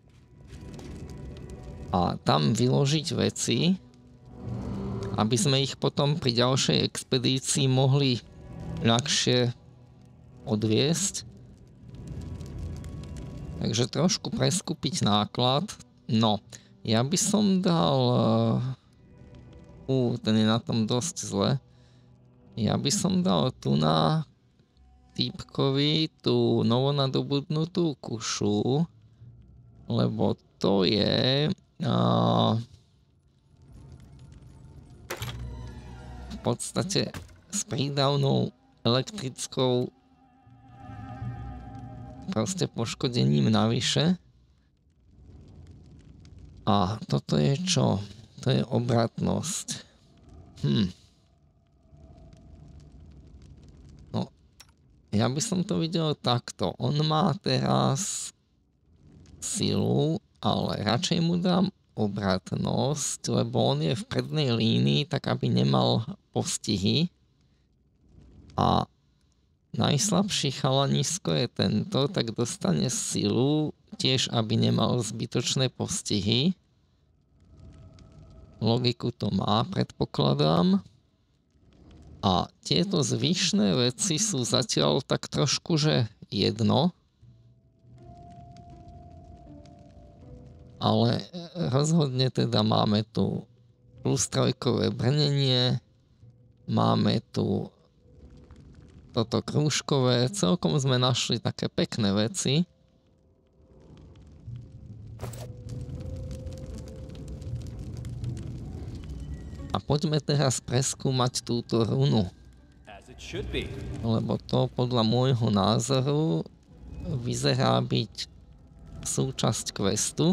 A: a tam vyložiť veci, aby sme ich potom pri ďalšej expedícii mohli ľahšie odviesť. Takže trošku preskúpiť náklad. No, ja by som dal... Ú, ten je na tom dosť zle. Ja by som dal tu na týpkovi tú novonadobudnutú kušu, lebo to je a, v podstate s prídavnou elektrickou proste poškodením navyše. A toto je čo? To je obratnosť. Hm. Ja by som to videl takto. On má teraz silu, ale radšej mu dám obratnosť, lebo on je v prednej línii, tak aby nemal postihy. A najslabší chalanisko je tento, tak dostane silu, tiež aby nemal zbytočné postihy. Logiku to má, predpokladám. A tieto zvyšné veci sú zatiaľ tak trošku, že jedno. Ale rozhodne teda máme tu plus trojkové brnenie, máme tu toto krúžkové, celkom sme našli také pekné veci. poďme teraz preskúmať túto runu.
C: As it should be.
A: Lebo to podľa môjho názoru vyzerá byť súčasť questu.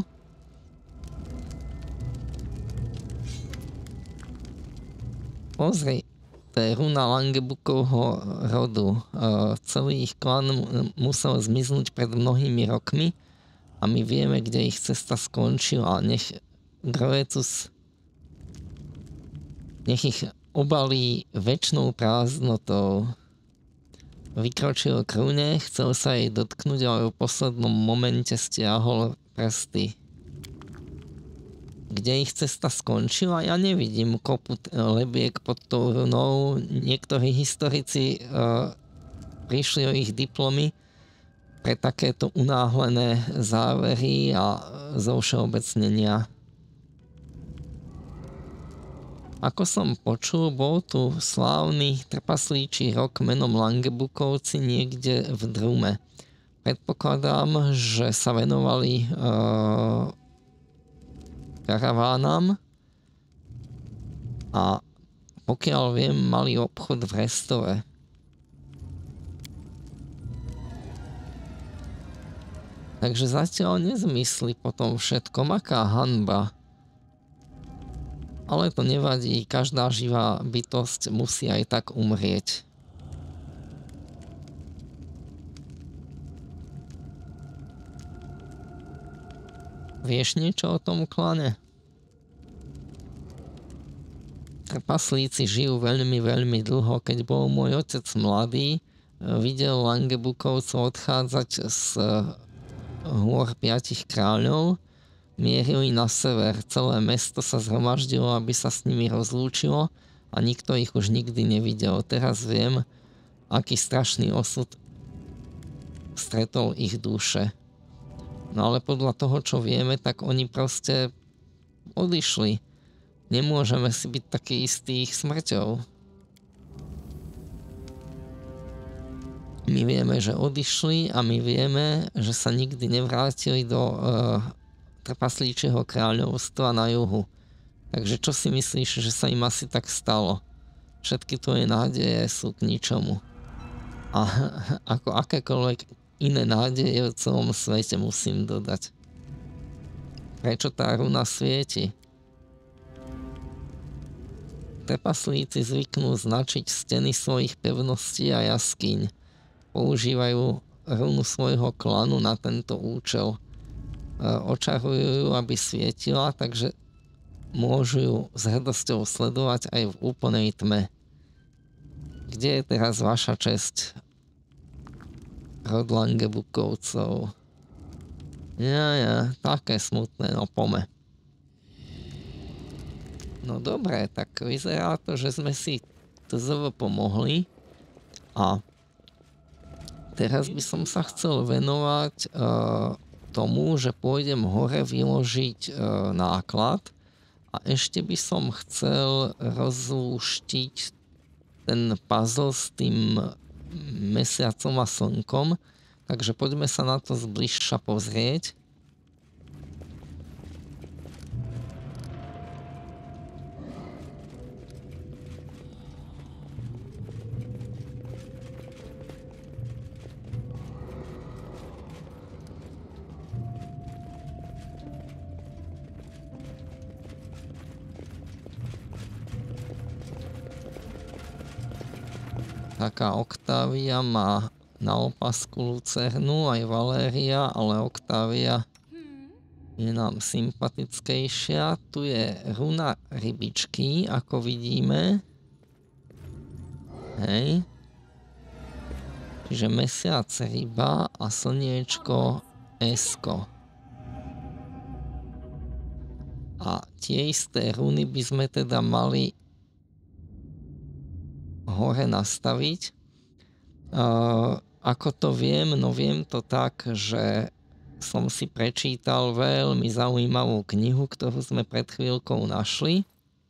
A: Pozri, to je runa Langebukovho rodu. Uh, celý ich klan musel zmiznúť pred mnohými rokmi a my vieme, kde ich cesta skončila. Nech Groecus nech ich obalí večnou prázdnotou. Vykročil k rune, chcel sa jej dotknúť, ale v poslednom momente stiahol prsty. Kde ich cesta skončila? Ja nevidím kopu lebiek pod tou runou. Niektorí historici uh, prišli o ich diplomy pre takéto unáhlené závery a zo všeobecnenia. Ako som počul, bol tu slávny trpaslíčí rok menom Langebukovci niekde v Drume. Predpokladám, že sa venovali uh, karavánam a pokiaľ viem, mali obchod v Restove. Takže zatiaľ nezmysli potom všetkom, aká hanba. Ale to nevadí, každá živá bytosť musí aj tak umrieť. Vieš niečo o tom klane? Trpaslíci žijú veľmi, veľmi dlho. Keď bol môj otec mladý, videl Langebukovcov odchádzať z hôr piatich kráľov. Mierili na sever, celé mesto sa zhromaždilo, aby sa s nimi rozlúčilo a nikto ich už nikdy nevidel. Teraz viem, aký strašný osud stretol ich duše. No ale podľa toho, čo vieme, tak oni proste odišli. Nemôžeme si byť taký istý ich smrťou. My vieme, že odišli a my vieme, že sa nikdy nevrátili do uh, trpaslíčieho kráľovstva na juhu. Takže čo si myslíš, že sa im asi tak stalo? Všetky tvoje nádeje sú k ničomu. A ako akékoľvek iné nádeje v celom svete musím dodať. Prečo tá runa svieti? Trpaslíci zvyknú značiť steny svojich pevností a jaskyň. Používajú runu svojho klanu na tento účel. Očarujú ju, aby svietila, takže môžu ju s hrdosťou sledovať aj v úplnej tme. Kde je teraz vaša česť, rod Langebukovcov? Ja, ja, také smutné, no pome. No dobre, tak vyzerá to, že sme si to zv pomohli a teraz by som sa chcel venovať uh, tomu, že pôjdem hore vyložiť e, náklad a ešte by som chcel rozlúštiť ten puzzle s tým mesiacom a slnkom, takže poďme sa na to zbližša pozrieť. Taká Octavia má na opasku Lucernu, aj Valéria, ale Octavia je nám sympatickejšia. Tu je runa rybičky, ako vidíme. Hej. Čiže mesiac ryba a slniečko esko. A tie isté runy by sme teda mali hore nastaviť. Uh, ako to viem? No viem to tak, že som si prečítal veľmi zaujímavú knihu, ktorú sme pred chvíľkou našli.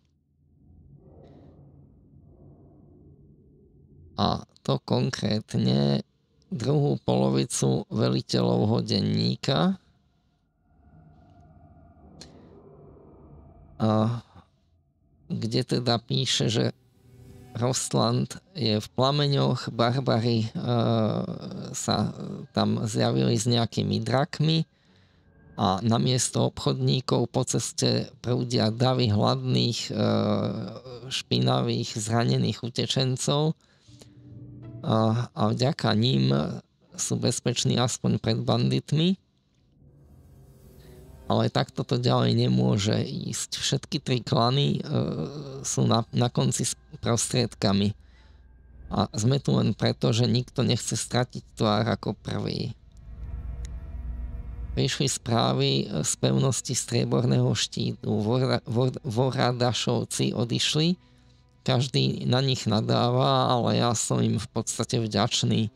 A: A to konkrétne druhú polovicu veliteľovho denníka. Uh, kde teda píše, že Rostland je v plameňoch, barbary uh, sa tam zjavili s nejakými drakmi a namiesto obchodníkov po ceste prúdia davy hladných, uh, špinavých, zranených utečencov uh, a vďaka ním sú bezpeční aspoň pred banditmi. Ale takto to ďalej nemôže ísť. Všetky tri klany e, sú na, na konci s prostriedkami. A sme tu len preto, že nikto nechce stratiť tvár ako prvý. Prišli správy z pevnosti Strieborného štítu. Vora, vor, Voradašovci odišli. Každý na nich nadáva, ale ja som im v podstate vďačný.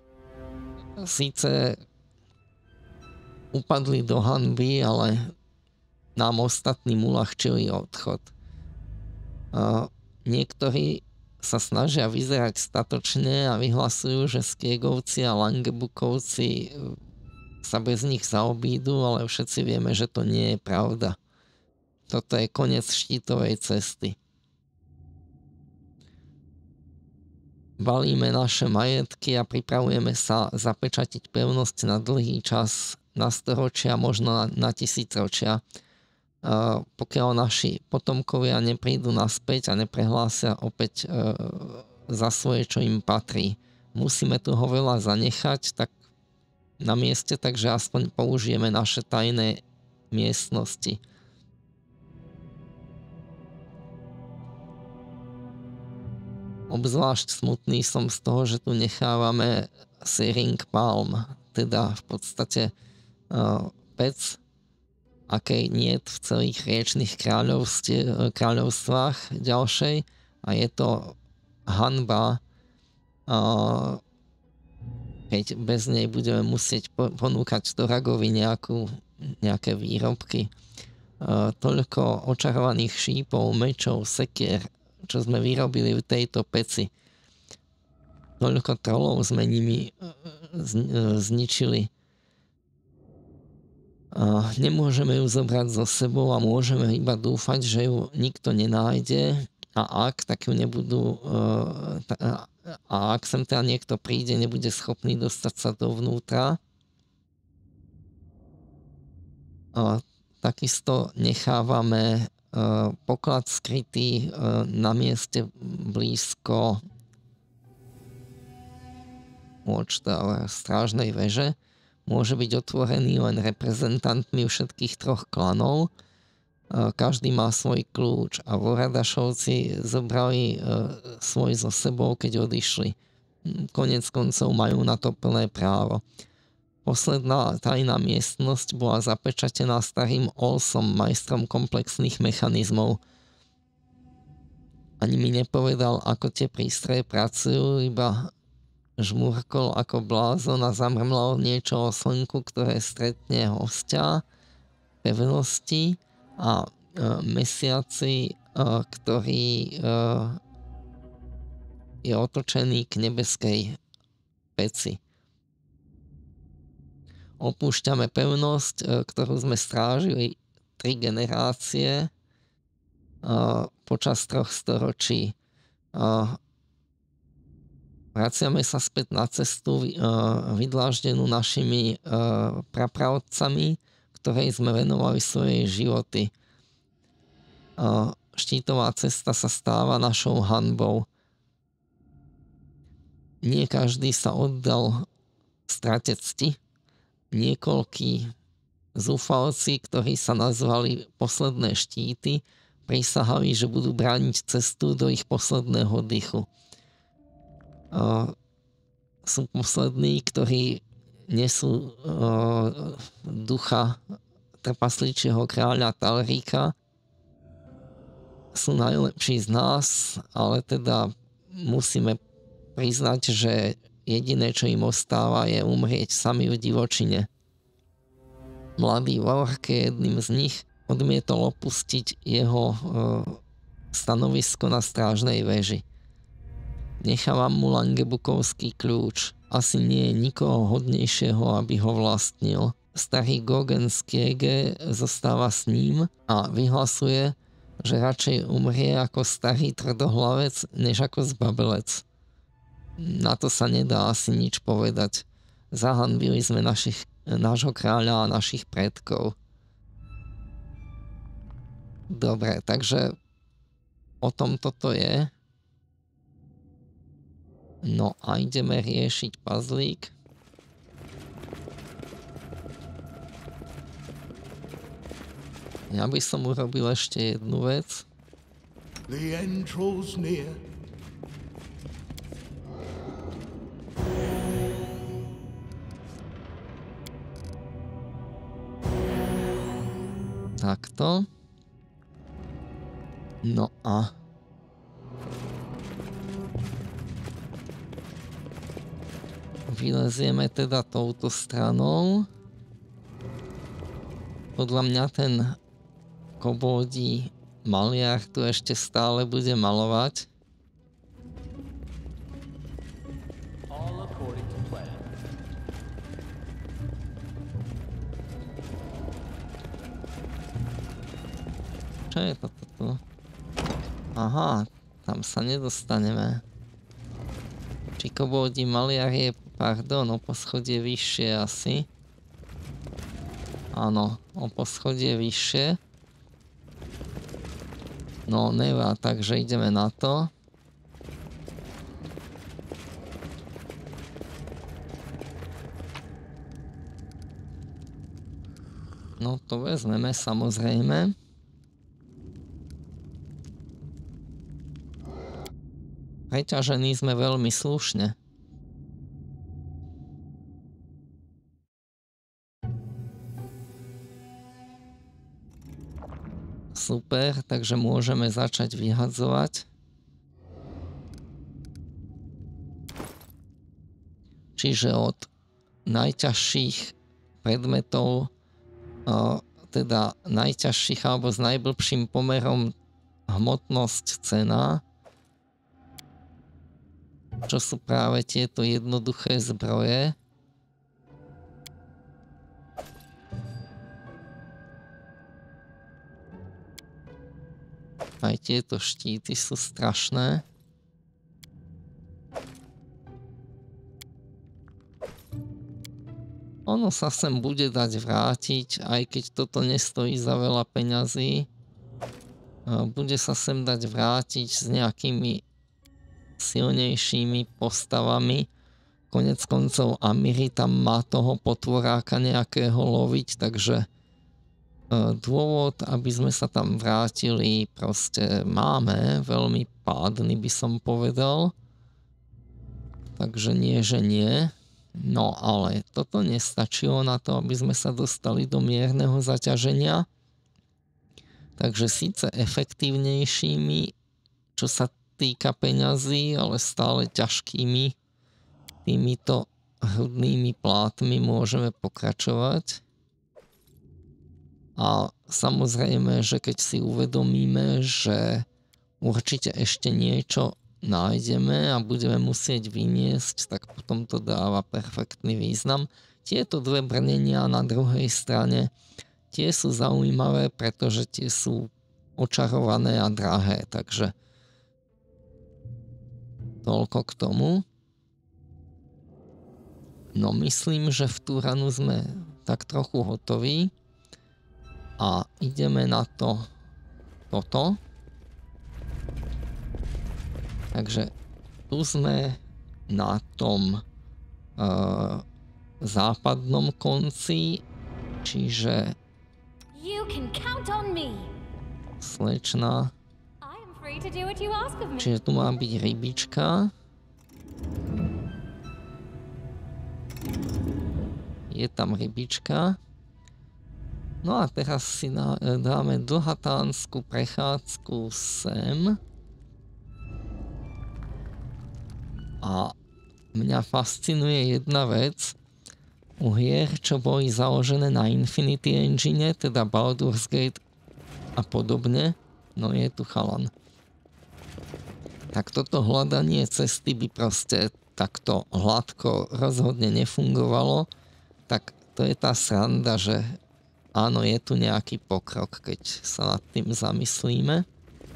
A: Síce upadli do hanby, ale nám ostatným uľahčili odchod. Uh, niektorí sa snažia vyzerať statočne a vyhlasujú, že Skiegovci a Langebukovci sa bez nich zaobídu, ale všetci vieme, že to nie je pravda. Toto je koniec štítovej cesty. Balíme naše majetky a pripravujeme sa zapečatiť pevnosť na dlhý čas, na storočia, možno na, na tisícročia. Uh, pokiaľ naši potomkovia neprídu naspäť a neprehlásia opäť uh, za svoje, čo im patrí. Musíme tu ho veľa zanechať tak na mieste, takže aspoň použijeme naše tajné miestnosti. Obzvlášť smutný som z toho, že tu nechávame Searing Palm, teda v podstate Uh, pec, akej niet v celých riečných kráľovstvách ďalšej, a je to hanba, uh, keď bez nej budeme musieť ponúkať Doragovi nejakú, nejaké výrobky. Uh, toľko očarovaných šípov, mečov, sekier, čo sme vyrobili v tejto peci. Toľko trolov sme nimi zničili. Uh, nemôžeme ju zobrať so sebou a môžeme iba dúfať, že ju nikto nenájde, a ak, tak ju nebudú uh, ta, a ak sem teda niekto príde, nebude schopný dostať sa dovnútra. Uh, takisto nechávame uh, poklad skrytý uh, na mieste blízko Watchtower, strážnej veže. Môže byť otvorený len reprezentantmi všetkých troch klanov. Každý má svoj kľúč a Voradašovci zobrali svoj so sebou, keď odišli. Konec koncov majú na to plné právo. Posledná tajná miestnosť bola zapečatená starým Olsom, majstrom komplexných mechanizmov. Ani mi nepovedal, ako tie prístroje pracujú, iba žmurkol ako blázon a zamrmlal niečo o slnku, ktoré stretne hostia, pevnosti a e, mesiaci, e, ktorý e, je otočený k nebeskej peci. Opúšťame pevnosť, e, ktorú sme strážili tri generácie e, počas troch storočí. E, Vraciame sa späť na cestu vydláždenú našimi prapravcami, ktorej sme venovali svoje životy. Štítová cesta sa stáva našou hanbou. Nie každý sa oddal strate cti. Niekoľkí zúfalci, ktorí sa nazvali posledné štíty, prisahali, že budú brániť cestu do ich posledného dychu. Uh, sú poslední, ktorí nesú uh, ducha trpasličieho kráľa Talríka. Sú najlepší z nás, ale teda musíme priznať, že jediné, čo im ostáva, je umrieť sami v divočine. Mladý Wark, jedným z nich, odmietol opustiť jeho uh, stanovisko na strážnej veži. Nechávam mu Langebukovský kľúč. Asi nie je nikoho hodnejšieho, aby ho vlastnil. Starý Gogen z Kiege zostáva s ním a vyhlasuje, že radšej umrie ako starý tvrdohlavec, než ako zbabelec. Na to sa nedá asi nič povedať. Zahanbili sme našich, nášho kráľa a našich predkov. Dobre, takže o tom toto je. No a ideme riešiť puzzlík. Ja by som urobil ešte jednu vec.
D: The end draws near.
A: Takto. No a vylezieme teda touto stranou. Podľa mňa ten koboldí maliar tu ešte stále bude malovať.
C: All according to plan.
A: Čo je toto tu? Aha, tam sa nedostaneme. Či koboldí maliar je, pardon, o poschodie vyššie asi. Áno, o poschodie vyššie. No, nevá, takže ideme na to. No, to vezmeme, samozrejme. Preťažení sme veľmi slušne. Super, takže môžeme začať vyhadzovať. Čiže od najťažších predmetov, teda najťažších alebo s najblbším pomerom hmotnosť cena, čo sú práve tieto jednoduché zbroje. Aj tieto štíty sú strašné. Ono sa sem bude dať vrátiť, aj keď toto nestojí za veľa peňazí. Bude sa sem dať vrátiť s nejakými silnejšími postavami. Konec koncov Amiri tam má toho potvoráka nejakého loviť, takže dôvod, aby sme sa tam vrátili, proste máme, veľmi pádny by som povedal. Takže nie, že nie. No ale toto nestačilo na to, aby sme sa dostali do mierneho zaťaženia. Takže síce efektívnejšími, čo sa týka peňazí, ale stále ťažkými týmito hrudnými plátmi môžeme pokračovať. A samozrejme, že keď si uvedomíme, že určite ešte niečo nájdeme a budeme musieť vyniesť, tak potom to dáva perfektný význam. Tieto dve brnenia na druhej strane, tie sú zaujímavé, pretože tie sú očarované a drahé, takže toľko k tomu. No myslím, že v tú ranu sme tak trochu hotoví. A ideme na to toto. Takže tu sme na tom uh, západnom konci, čiže
F: You can count on me.
A: slečna.
F: I am free to do what you ask of me.
A: Čiže tu má byť rybička. Je tam rybička. No a teraz si dáme dlhatánsku prechádzku sem. A mňa fascinuje jedna vec. U hier, čo boli založené na Infinity Engine, teda Baldur's Gate a podobne. No je tu chalan. Tak toto hľadanie cesty by proste takto hladko rozhodne nefungovalo. Tak to je tá sranda, že áno, je tu nejaký pokrok, keď sa nad tým zamyslíme.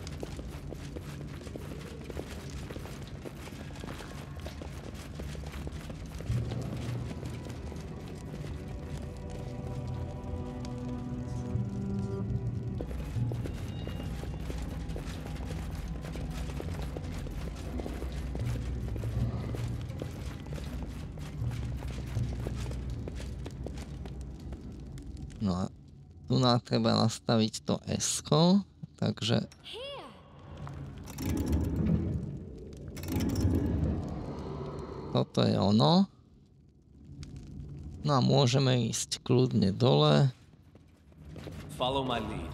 A: No a tu nám treba nastaviť to S-ko, takže... Toto je ono. No a môžeme ísť kľudne dole.
C: Follow my lead.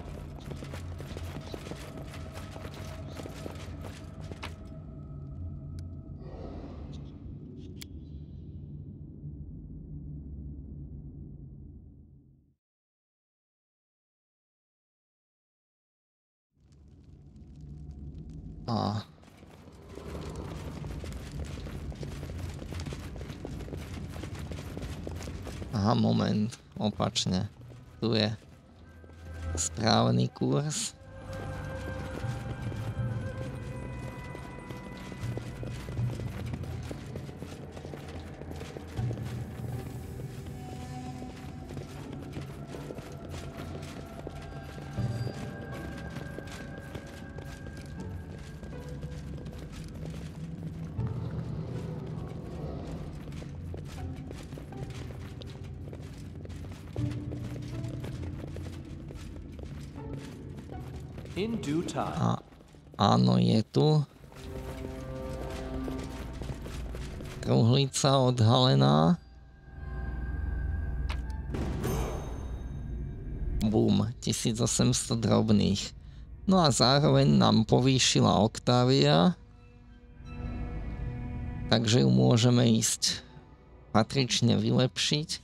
A: A... Aha, moment, opačne. Tu je správny kurz.
C: In due time.
A: A áno, je tu truhlica odhalená. Bum, tisícosemsto drobných. No a zároveň nám povýšila Octavia, takže ju môžeme ísť patrične vylepšiť.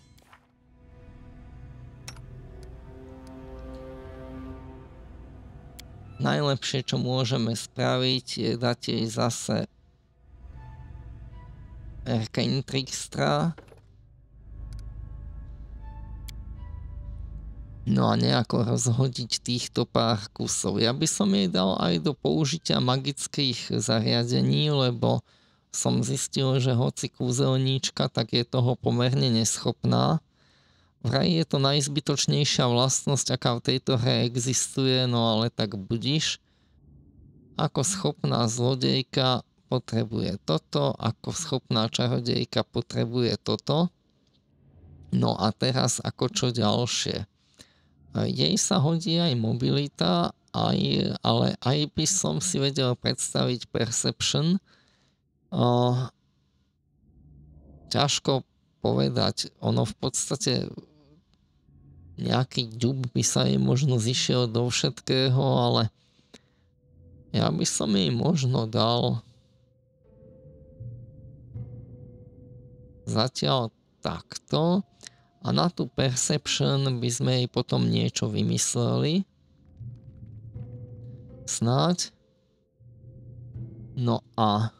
A: Najlepšie, čo môžeme spraviť, je dať jej zase Arcane Trickstra. No a nejako rozhodiť týchto pár kusov. Ja by som jej dal aj do použitia magických zariadení, lebo som zistil, že hoci kúzelníčka, tak je toho pomerne neschopná. Vraj je to najzbytočnejšia vlastnosť, aká v tejto hre existuje, no ale tak budíš. Ako schopná zlodejka potrebuje toto, ako schopná čarodejka potrebuje toto. No a teraz ako čo ďalšie. Jej sa hodí aj mobilita, aj, ale aj by som si vedel predstaviť Perception. O, ťažko povedať, ono v podstate nejaký ďub by sa jej možno zišiel do všetkého, ale ja by som jej možno dal zatiaľ takto a na tú Perception by sme jej potom niečo vymysleli. Snáď. No a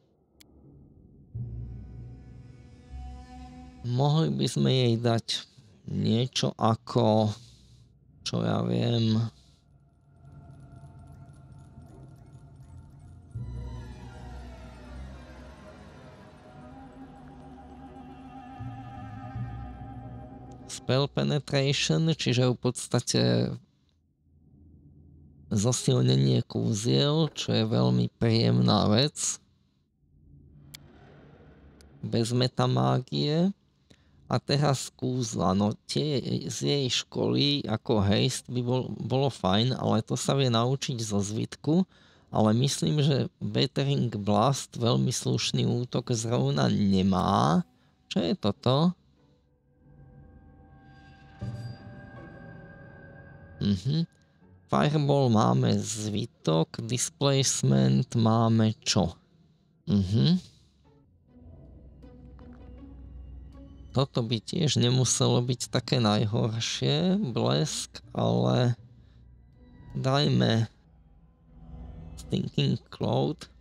A: mohli by sme jej dať niečo ako, čo ja viem, Spell Penetration, čiže v podstate zosilnenie kúziel, čo je veľmi príjemná vec. Bez metamágie. A teraz kúzla, no tie z jej školy ako haste by bol, bolo fajn, ale to sa vie naučiť zo zvitku, ale myslím, že Battering Blast veľmi slušný útok zrovna nemá. Čo je toto? Mhm. Fireball máme zvitok, Displacement máme čo? Mhm. Toto by tiež nemuselo byť také najhoršie, blesk, ale dajme Stinking Cloud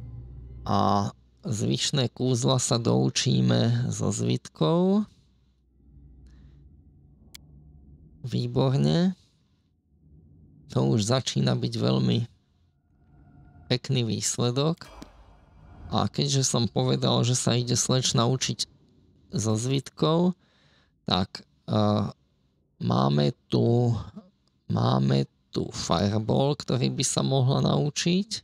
A: a zvyšné kúzla sa doučíme so zvitkou. Výborne. To už začína byť veľmi pekný výsledok. A keďže som povedal, že sa ide slečna učiť so zvitkou, tak uh, máme tu máme tu Fireball, ktorý by sa mohla naučiť.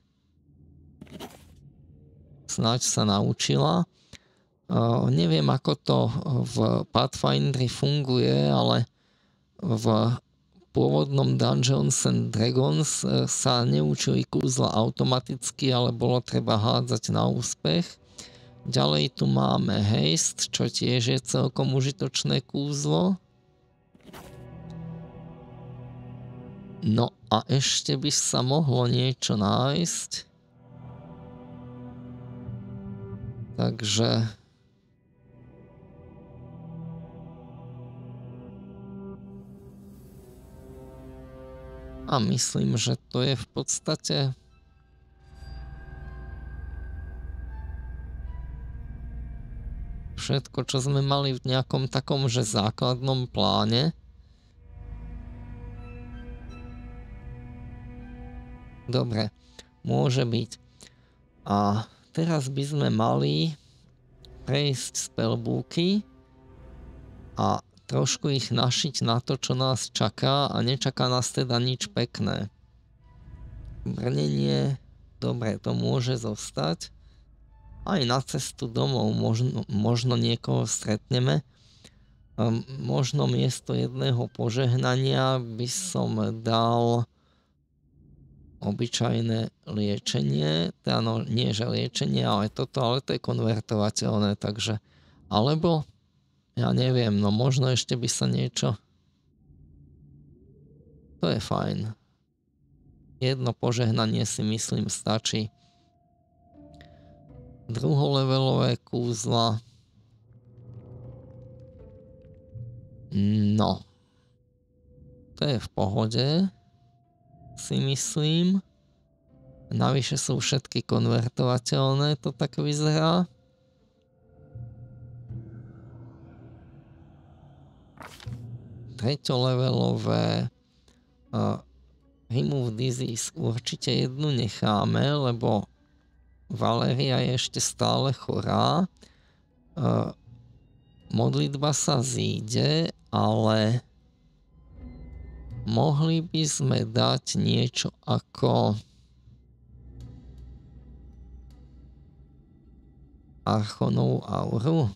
A: Snáď sa naučila. Uh, neviem, ako to v Pathfinderi funguje, ale v pôvodnom Dungeons and Dragons sa neučili kúzla automaticky, ale bolo treba hádzať na úspech. Ďalej tu máme Haste, čo tiež je celkom užitočné kúzlo. No a ešte by sa mohlo niečo nájsť. Takže a myslím, že to je v podstate všetko, čo sme mali v nejakom takom, že základnom pláne. Dobre, môže byť. A teraz by sme mali prejsť spellbooky a trošku ich našiť na to, čo nás čaká, a nečaká nás teda nič pekné. Brnenie, dobre, to môže zostať. Aj na cestu domov možno, možno niekoho stretneme. Um, možno miesto jedného požehnania by som dal obyčajné liečenie. Teda no, nie že liečenie, ale toto, ale to je konvertovateľné, takže alebo ja neviem, no možno ešte by sa niečo... To je fajn. Jedno požehnanie si myslím stačí. Druholevelové kúzla. No. To je v pohode. Si myslím. Navyše sú všetky konvertovateľné, to tak vyzerá. Treťolevelové uh, Remove Disease určite jednu necháme, lebo Valeria je ešte stále chorá. Uh, modlitba sa zíde, ale mohli by sme dať niečo ako Archonovú auru.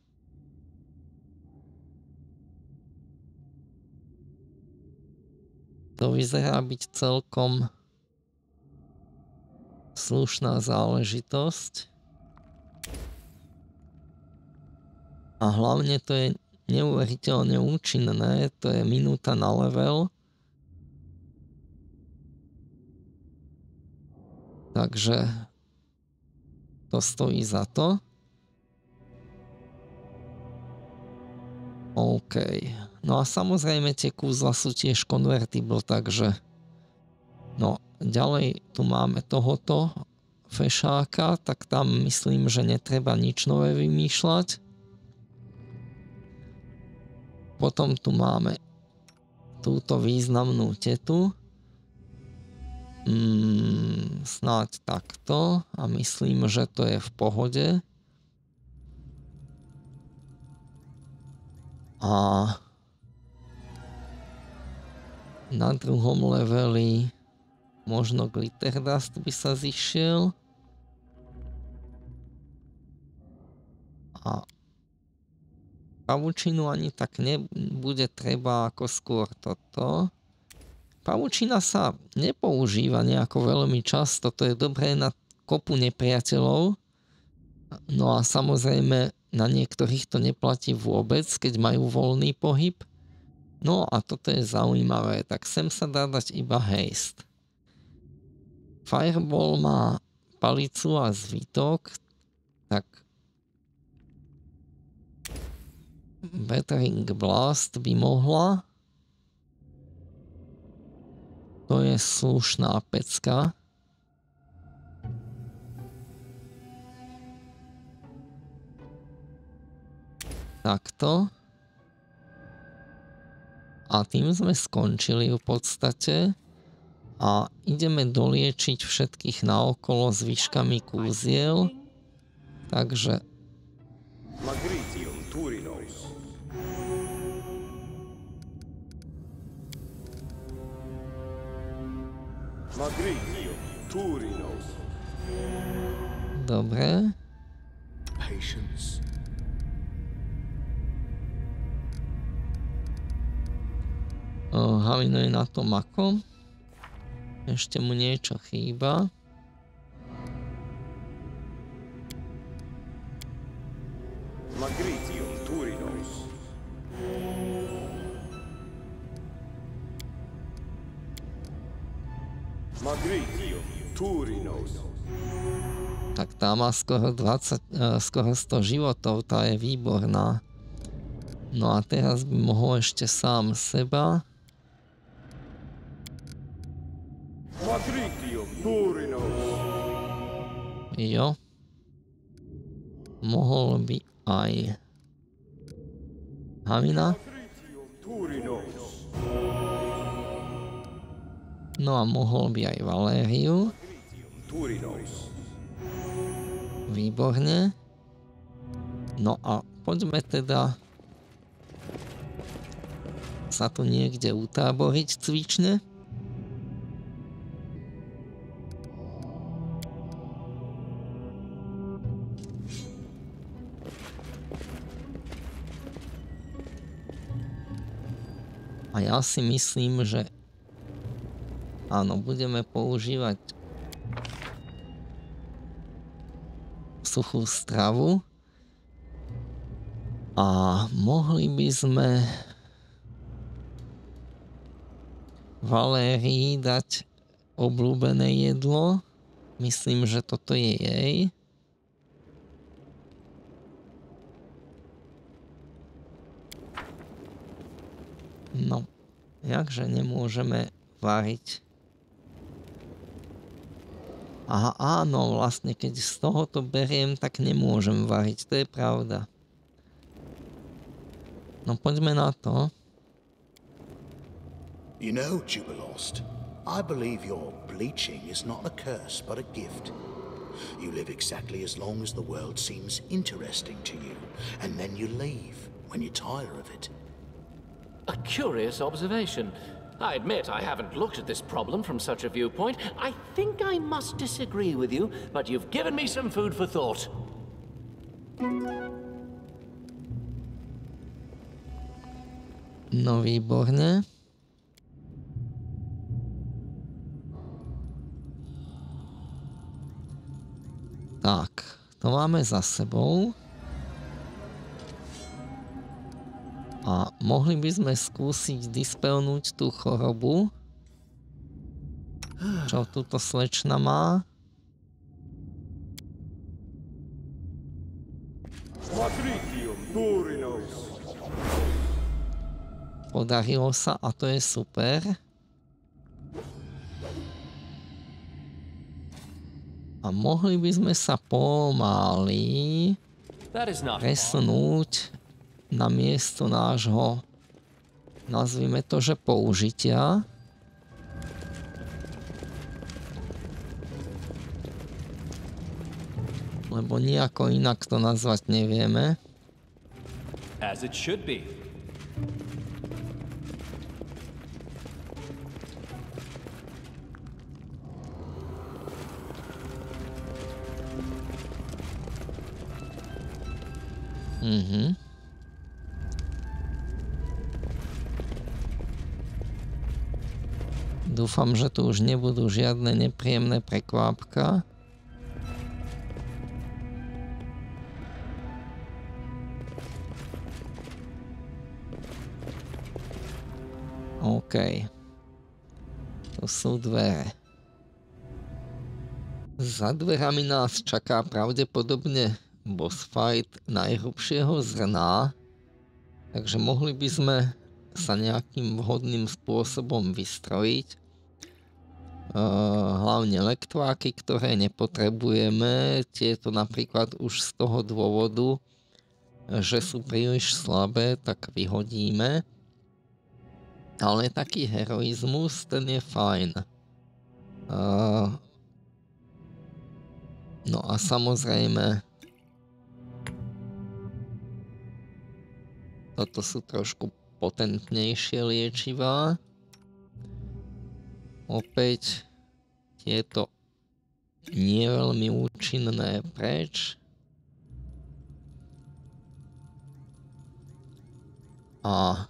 A: To vyzerá byť celkom slušná záležitosť. A hlavne to je neuveriteľne účinné, to je minúta na level. Takže to stojí za to. OK. No a samozrejme tie kúzla sú tiež convertible, takže no ďalej tu máme tohoto fešáka, tak tam myslím, že netreba nič nové vymýšľať. Potom tu máme túto významnú tetu. Hmm, snáď takto a myslím, že to je v pohode. A na druhom leveli možno Glitter Dust by sa zišiel. A pavučinu ani tak nebude treba, ako skôr toto. Pavučina sa nepoužíva nejako veľmi často, to je dobré na kopu nepriateľov. No a samozrejme na niektorých to neplatí vôbec, keď majú voľný pohyb. No a toto je zaujímavé, tak sem sa dá dať iba haste. Fireball má palicu a zvitok, tak Battering Blast by mohla. To je slušná pecka. Takto. A tým sme skončili v podstate. A ideme doliečiť všetkých naokolo zvyškami kúziel. Takže...
G: Magritium Turinos. Magritium Turinos.
A: Dobre.
D: Patience.
A: O, Halino je na tom ako? Ešte mu niečo chýba.
G: Magritium Turinos. Magritium Turinos.
A: Tak tá má skoro dvadsať, uh, skoro sto životov, tá je výborná. No a teraz by mohol ešte sám seba.
G: Magritium Turinos.
A: Jo. Mohol by aj Hamina.
G: Magritium Turinos.
A: No a mohol by aj Valériu.
G: Magritium Turinos.
A: Výborne. No a poďme teda sa tu niekde utáboriť cvične. A ja si myslím, že áno, budeme používať suchú stravu a mohli by sme Valérii dať obľúbené jedlo. Myslím, že toto je jej. No, jakže nemôžeme variť? Aha, áno, vlastne keď z tohoto beriem, tak nemôžem variť, to je pravda. No poďme na to.
D: You know, Jubilost, I believe your bleaching is not a curse but a gift. You live exactly as long as the world seems interesting to you, and then you leave when you tire of it.
C: A curious observation. I admit I haven't looked at this problem from such a viewpoint. I think I must disagree with you, but you've given me some food for thought.
A: No výborne. Tak, to máme za sebou. A mohli by sme skúsiť dispelnúť tú chorobu. Čo túto slečna má?
G: Magritium Turinos.
A: Podarilo sa a to je super. A mohli by sme sa pomaly presunúť na miesto nášho, nazvime to, že použitia. Lebo nejako inak to nazvať nevieme.
C: As it should be.
A: Mhm. Dúfam, že tu už nebudú žiadne nepríjemné prekvápka. OK. Tu sú dvere. Za dverami nás čaká pravdepodobne boss fight najhrubšieho zrna. Takže mohli by sme sa nejakým vhodným spôsobom vystrojiť. Hlavne lektváky, ktoré nepotrebujeme. Tieto napríklad už z toho dôvodu, že sú príliš slabé, tak vyhodíme. Ale taký heroizmus, ten je fajn. Uh, no a samozrejme toto sú trošku potentnejšie liečivá. Opäť tieto nie veľmi účinné preč. A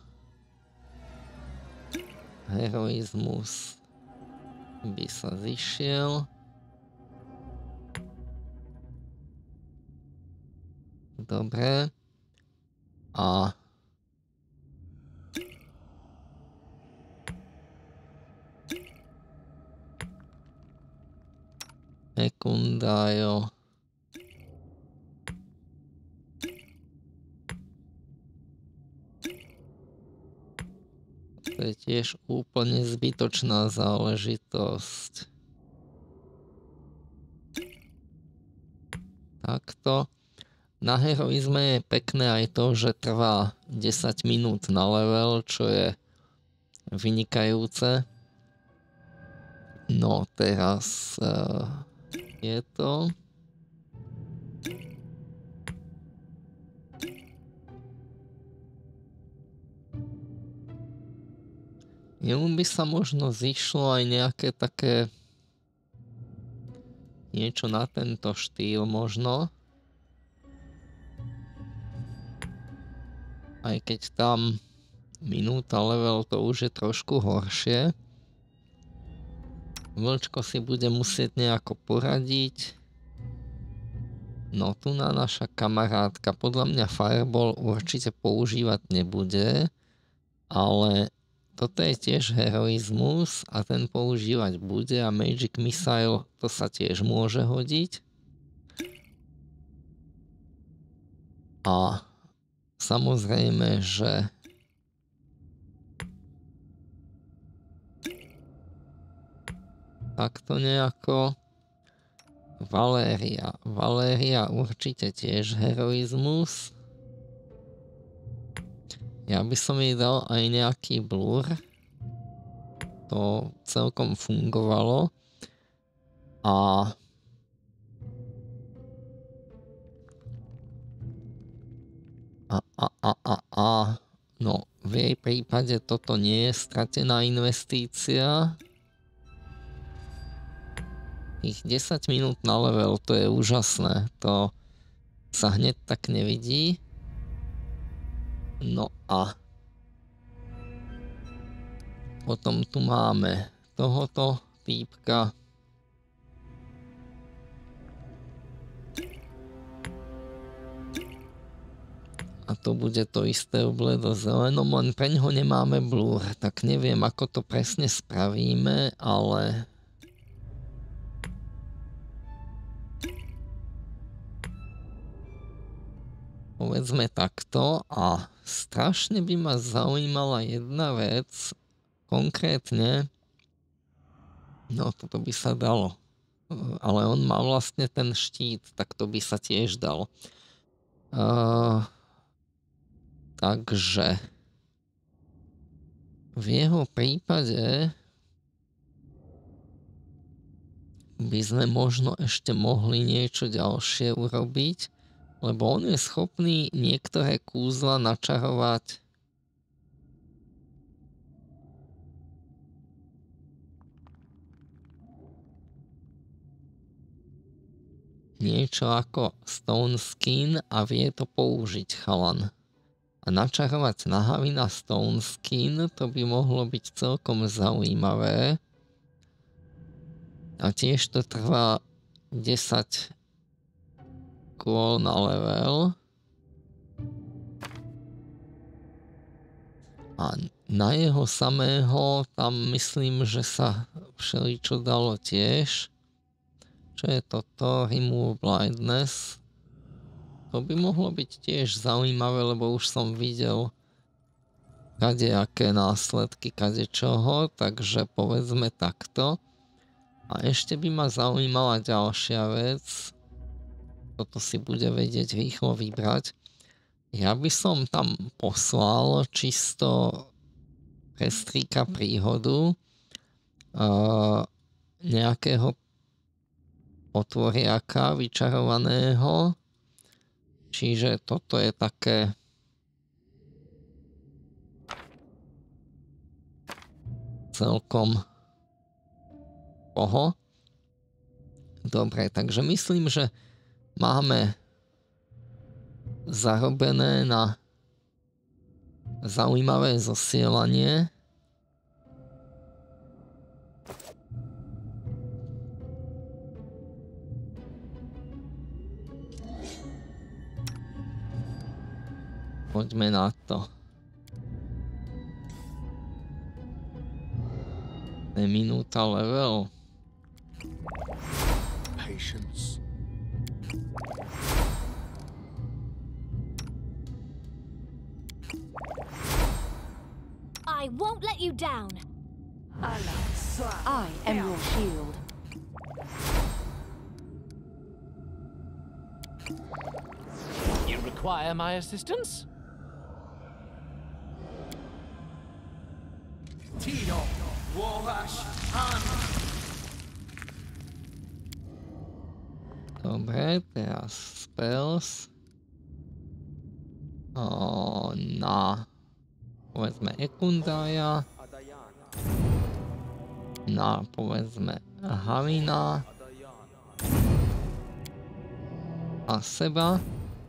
A: heroizmus by sa zišiel. Dobre. A Secundario. To je tiež úplne zbytočná záležitosť. Takto. Na heroizme je pekné aj to, že trvá desať minút na level, čo je vynikajúce. No teraz uh, je to... Jemu by sa možno zišlo aj nejaké také niečo na tento štýl možno. Aj keď tam minúta level, to už je trošku horšie. Vlčko si bude musieť nejako poradiť. No tu na naša kamarátka podľa mňa Fireball určite používať nebude, ale toto je tiež heroizmus a ten používať bude a Magic Missile to sa tiež môže hodiť. A samozrejme, že takto nejako Valéria. Valéria určite tiež heroizmus. Ja by som jej dal aj nejaký blur. To celkom fungovalo. A a a a a a no v jej prípade toto nie je stratená investícia. Tých desať minút na level, to je úžasné. To sa hneď tak nevidí. No a potom tu máme tohoto týpka. A to bude to isté v bledo-zelenom, len preňho nemáme blur, tak neviem, ako to presne spravíme, ale povedzme takto. A strašne by ma zaujímala jedna vec, konkrétne, no toto by sa dalo, ale on má vlastne ten štít, tak to by sa tiež dal. Uh, takže v jeho prípade by sme možno ešte mohli niečo ďalšie urobiť, lebo on je schopný niektoré kúzla načarovať niečo ako Stone Skin a vie to použiť chalan. A načarovať nahavy na Stone Skin, to by mohlo byť celkom zaujímavé. A tiež to trvá desať kôl na level. A na jeho samého tam myslím, že sa všeličo dalo tiež. Čo je toto? Remove Blindness. To by mohlo byť tiež zaujímavé, lebo už som videl kadejaké následky kadečoho, takže povedzme takto. A ešte by ma zaujímala ďalšia vec. Toto si bude vedieť rýchlo vybrať. Ja by som tam poslal čisto prestrýka príhodu uh, nejakého otvoriaka vyčarovaného. Čiže toto je také celkom oho. Dobre, takže myslím, že máme zarobené na zaujímavé zosielanie. Poďme na to. Je minúta level.
D: Patience.
F: I won't let you down.
H: I am your shield.
C: You require my assistance?
E: Tito, Wabash, Han.
A: Dobre, teraz spells. O, na povedzme Ekundaja. Na povedzme Havina. A seba.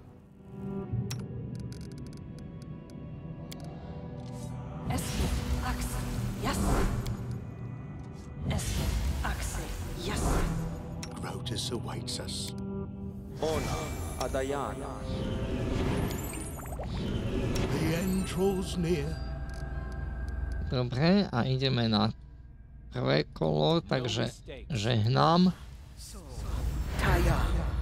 D: Grotus awaits us.
G: Ona, Adayana.
D: The end draws near.
A: Dobre, a ideme na prvé kolo, takže žehnám.
E: Taya.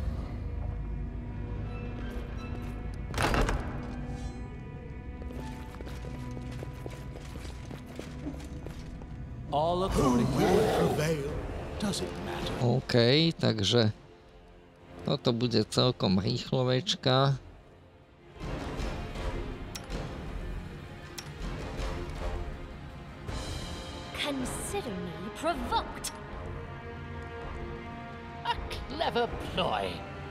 C: All according to
D: Will prevail. Does it matter?
A: OK, takže toto bude celkom rýchlovečka.
F: Consider me provoked.
C: a clever ploy.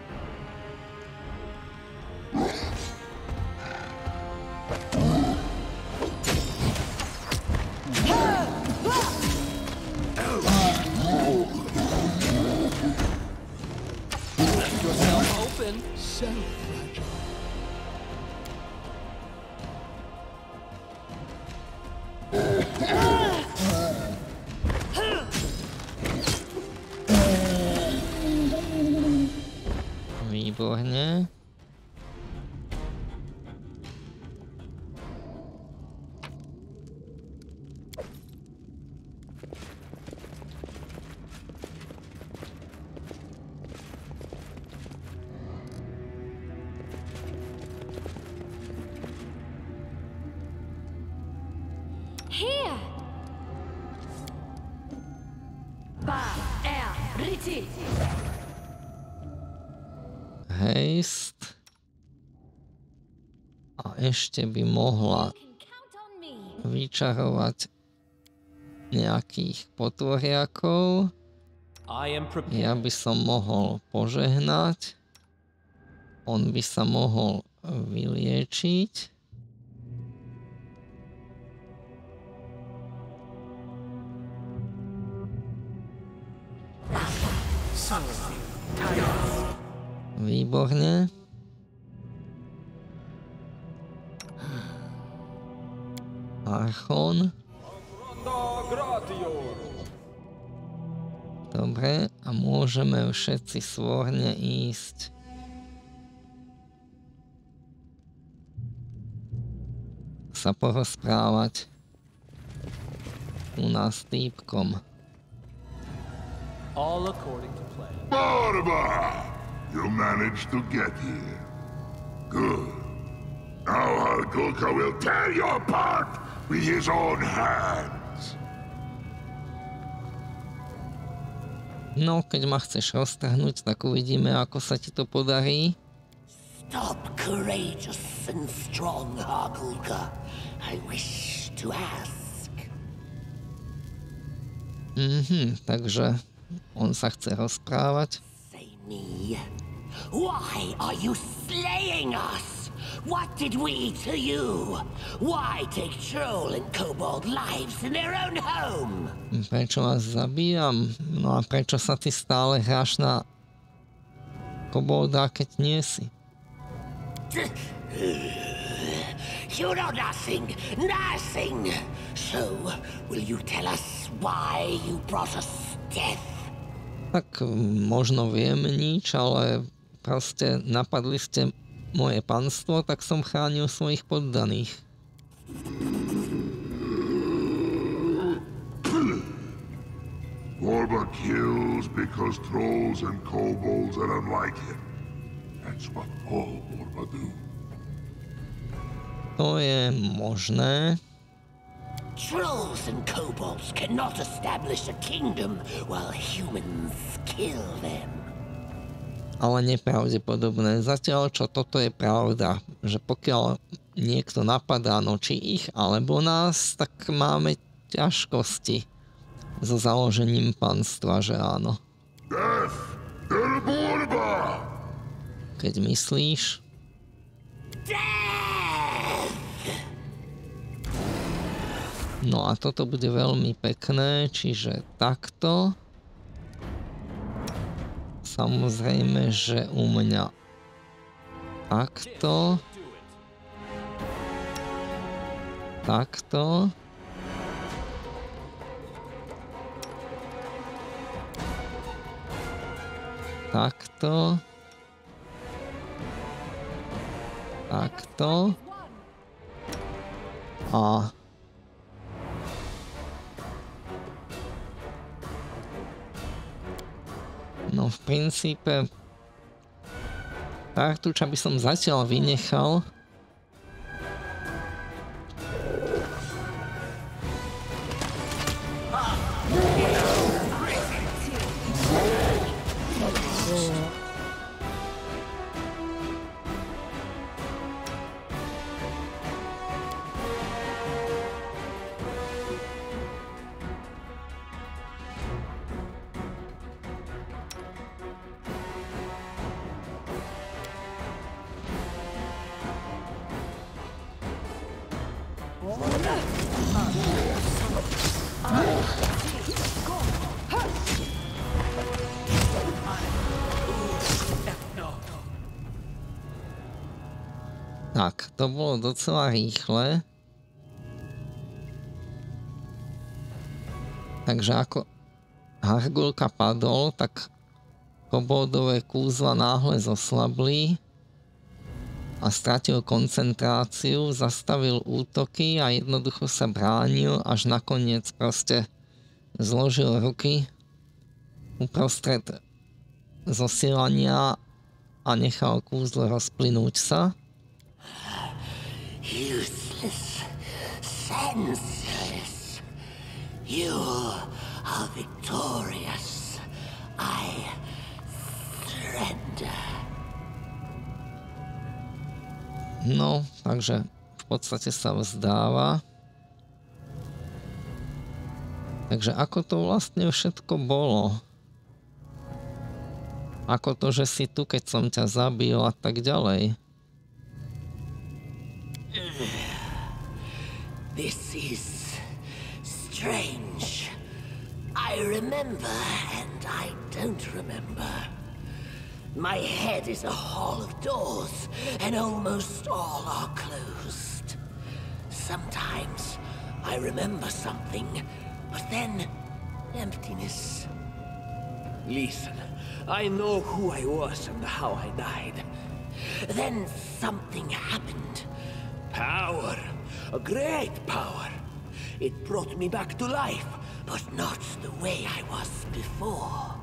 C: Let yourself open.
D: So fragile.
A: Výborne.
F: Here!
H: Ba, er, riti.
A: Haste. A ešte by mohla
F: You can count on me.
A: vyčarovať nejakých potvoriakov.
C: I am prepared.
A: Ja by som mohol požehnať. On by sa mohol vyliečiť. Výborne. Archon. Dobre, a môžeme všetci svorne ísť sa porozprávať u nás s týpkom.
C: All according to plan.
I: Barba! You managed to get here. Good. Now Hulkulka will tear you apart with his own hands.
A: No, keď ma chceš roztrhnúť, tak uvidíme, ako sa ti to podarí.
J: Stop, courageous and strong Hulkulka. I wish to ask.
A: Mhm, takže on sa chce rozprávať.
J: Say me, why are you slaying us? What did we to you? Why take troll and kobold lives in their own home?
A: Prečo vás zabíjam? No a prečo sa ty stále hráš na kobolda, keď nie si?
J: You know nothing, nothing. So, will you tell us why you brought us death?
A: Tak možno viem nič, ale proste napadli ste moje panstvo, tak som chránil svojich poddaných.
I: Borba kills because trolls and kobolds are unlike him. That's what all Borba do.
A: To je možné.
J: Trolls and kobolds cannot establish a kingdom while humans kill them.
A: Ale nepravdepodobné. Zatiaľ, čo toto je pravda, že pokiaľ niekto napadá no či ich alebo nás, tak máme ťažkosti so založením panstva, že áno.
I: Death to Borba!
A: Keď myslíš? No a toto bude veľmi pekné, čiže takto. Samozrejme, že u mňa takto. Takto. Takto. Takto. A no v princípe Tartuča by som zatiaľ vynechal. Tak, to bolo docela rýchle. Takže ako Hargulka padol, tak koboldové kúzla náhle zoslabli a stratil koncentráciu, zastavil útoky a jednoducho sa bránil, až nakoniec proste zložil ruky uprostred zosielania a nechal kúzlo rozplynúť sa.
J: Useless, senseless. You are victorious. I surrender.
A: No, takže v podstate sa vzdáva. Takže ako to vlastne všetko bolo? Ako to, že si tu, keď som ťa zabil a tak ďalej?
J: This is strange. I remember and I don't remember. My head is a hall of doors and almost all are closed. Sometimes I remember something, but then emptiness.
E: Listen, I know who I was and how I died.
J: Then something happened.
E: Power. A great power. It brought me back to life,
J: but not the way I was before.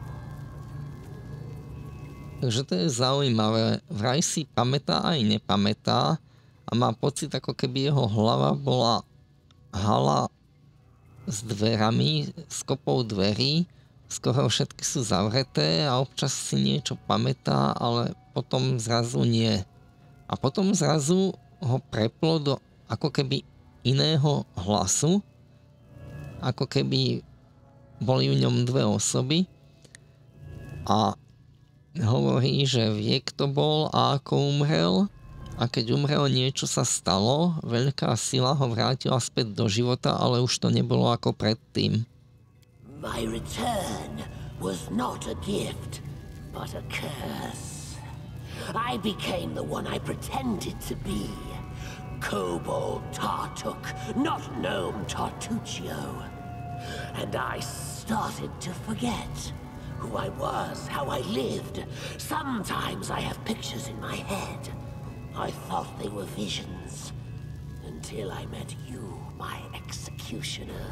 A: Takže to je zaujímavé. Vraj si pamätá aj nepamätá a má pocit, ako keby jeho hlava bola hala s dverami, s kopou dverí, skoro všetky sú zavreté a občas si niečo pamätá, ale potom zrazu nie. A potom zrazu ho preplo do ako keby iného hlasu, ako keby boli v ňom dve osoby a hovorí, že vie, kto bol a ako umrel, a keď umrel, niečo sa stalo, veľká sila ho vrátila späť do života, ale už to nebolo ako predtým.
J: My return was not a gift, but a curse. I became the one I pretended to be. Kobold Tartuk, not Gnome Tartuccio. And I started to forget who I was, how I lived. Sometimes I have pictures in my head. I thought they were visions, until I met you, my executioner.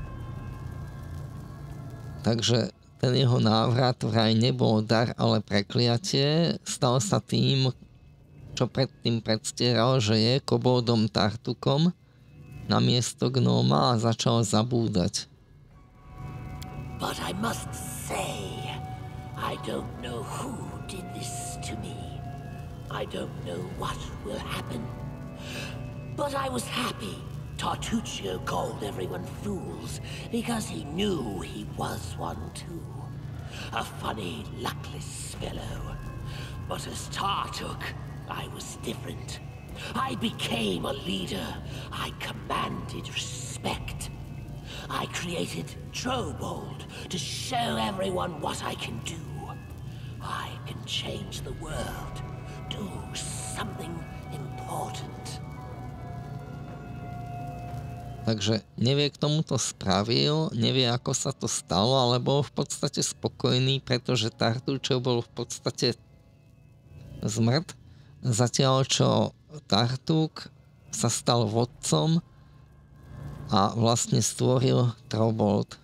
A: Takže ten jeho návrat vraj nebol dar, ale prekliatie. Stal sa tým, čo predtým predstieral, že je koboldom Tartukom namiesto gnóma a začal zabúdať.
J: But I must say, I don't know who did this to me. I don't know what will happen. But I was happy. Tartuccio called everyone fools because he knew he was one too. A funny, luckless fellow. But as Tartuk, I was different. I became a leader. I commanded respect. I created Trobold to show everyone what I can do. I can change the world. Do something important.
A: Takže nevie, k tomu to spravil, nevie, ako sa to stalo, ale bol v podstate spokojný, pretože Tartuccio bol v podstate zmrt. Zatiaľ, čo Tartuk sa stal vodcom a vlastne stvoril Trobold.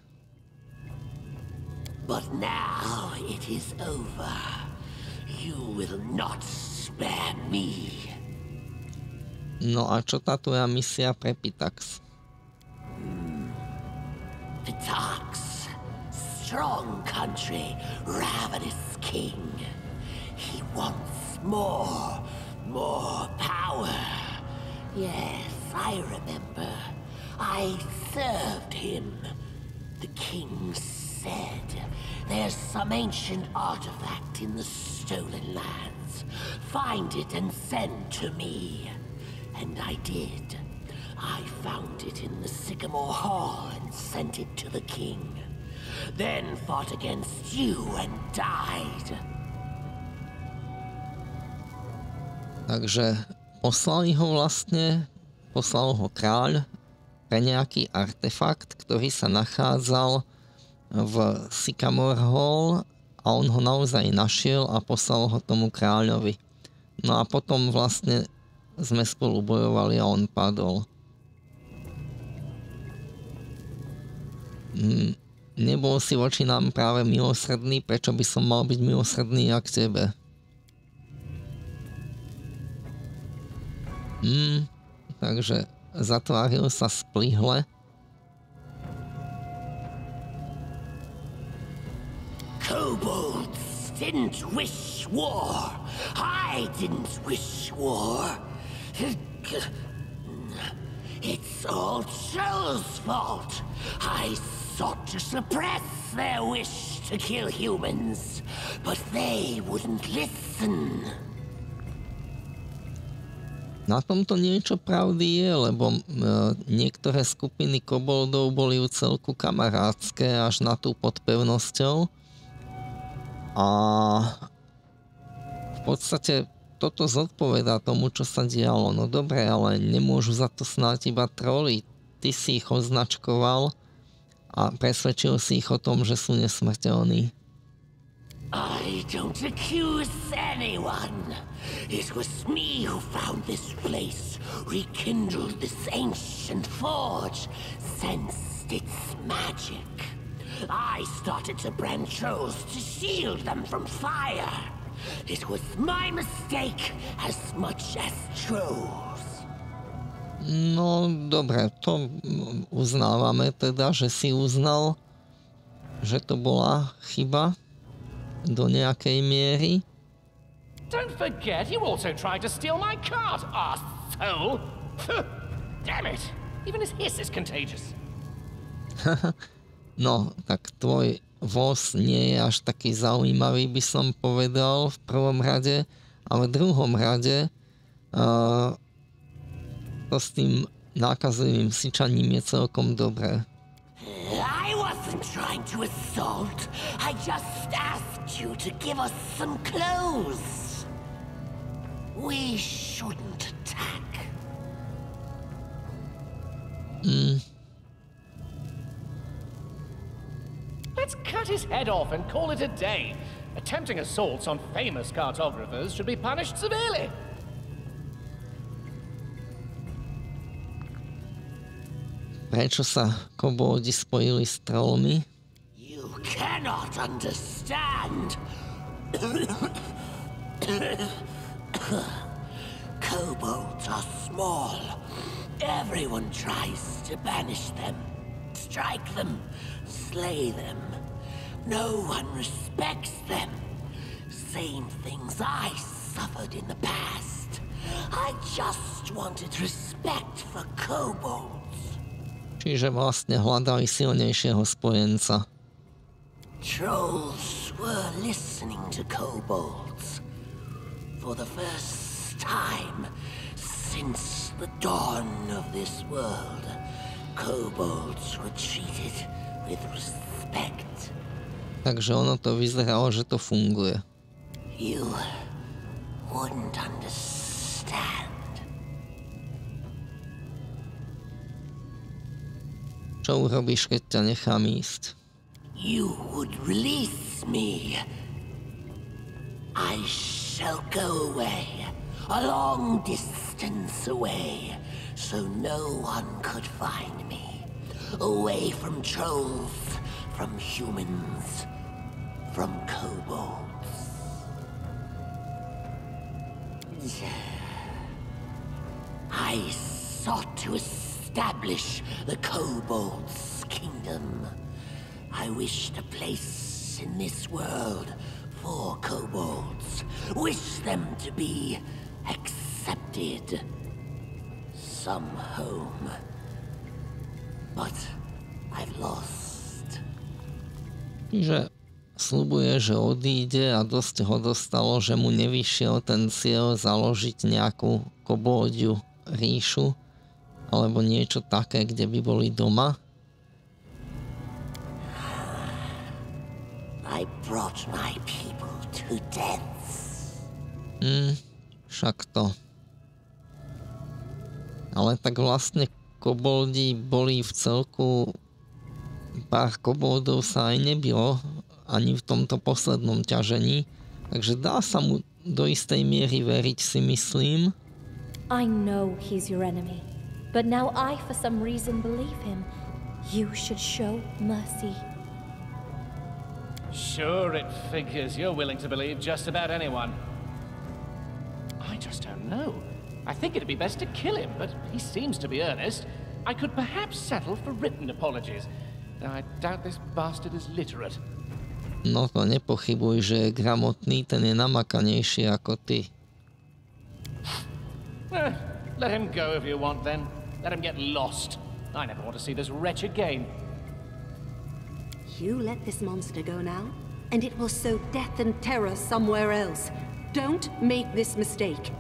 J: But now it is over. You will not spare me.
A: No a čo tá tvoja misia pre Pitax?
J: Hmm. Pitax, strong country, ravenous king. He wants more, more power. Yes, I remember. I served him. The king said there's some ancient artifact in the stolen lands. Find it and send to me. And I did. I found it in the Sycamore Hall and sent it to the king. Then fought against you and died.
A: Takže poslali ho vlastne, poslal ho kráľ pre nejaký artefakt, ktorý sa nachádzal v Sycamore Hall a on ho naozaj našiel a poslal ho tomu kráľovi. No a potom vlastne sme spolu bojovali a on padol. Hmm, nebol si voči nám práve milosrdný, prečo by som mal byť milosrdný jak tebe? Hmm, takže zatváril sa splihle.
J: Kobolds didn't wish war. I didn't wish war. It's all Troll's fault. I sought to suppress their wish to kill humans, but they wouldn't listen.
A: Na tomto niečo pravdy je, lebo e, niektoré skupiny koboldov boli u celku kamarádske až na tú pod pevnosťou. A v podstate toto zodpovedá tomu, čo sa dialo. No dobre, ale nemôžu za to snáď iba troli. Ty si ich označkoval a presvedčil si ich o tom, že sú nesmrteľní.
J: I don't accuse anyone. It was me who found this place, rekindled this ancient forge, sensed its magic. I started to brand trolls to shield them from fire. It was my mistake as much as trolls.
A: No, dobre, to uznávame teda, že si uznal, že to bola chyba do nejakej miery.
C: Don't forget, you also tried to steal my cart, arsehole! Damn it! Even his hiss is contagious.
A: No, tak tvoj voz nie je až taký zaujímavý, by som povedal v prvom rade, ale v druhom rade uh, to s tým nákazlivým syčaním je celkom dobré.
J: I wasn't trying to assault. I just asked you to give us some clothes. We shouldn't attack.
A: Mm.
C: Let's cut his head off and call it a day. Attempting assaults on famous cartographers should be punished severely.
A: Prečo sa koboldi spojili s trollmi?
J: You cannot understand. Kobolds are small. Everyone tries to banish them, strike them, slay them. No one respects them. Same things I suffered in the past. I just wanted respect for kobolds.
A: Čiže vlastne hľadali silnejšieho spojenca.
J: Trolls were listening to kobolds. For the first time since the dawn of this world, kobolds were treated with respect.
A: Takže ono to vyzeralo, že to funguje.
J: You wouldn't understand.
A: Čo urobíš, keď ťa nechám ísť?
J: You would release me. I shall go away, a long distance away, so no one could find me. Away from trolls, from humans, from kobolds. I sought to establish the kobolds' kingdom. I wished a place in this world for kobolds. Wish them to be accepted. Some home. But I've lost.
A: Čiže sľubuje, že odíde a dosť ho dostalo, že mu nevyšiel ten cieľ založiť nejakú koboldiu ríšu alebo niečo také, kde by boli doma.
J: I brought my people to death.
A: Hmm, však to. Ale tak vlastne koboldi boli v celku, pár koboldov sa aj nebilo ani v tomto poslednom ťažení, takže dá sa mu do istej miery veriť, si myslím.
F: I know he's your enemy, but now I for some reason believe him. You should show mercy.
C: Sure, it figures you're willing to believe just about anyone. I just don't know. I think it'd be best to kill him, but he seems to be earnest. I could perhaps settle for written apologies. Though I doubt this bastard is literate.
A: No to nepochybuj, že je gramotný, ten je namakanejší ako ty.
C: Eh, let him go if you want then. Let him get lost. I never want to see this wretch again.
H: You let this monster go now, and it will sow death and terror somewhere else. Don't make this mistake.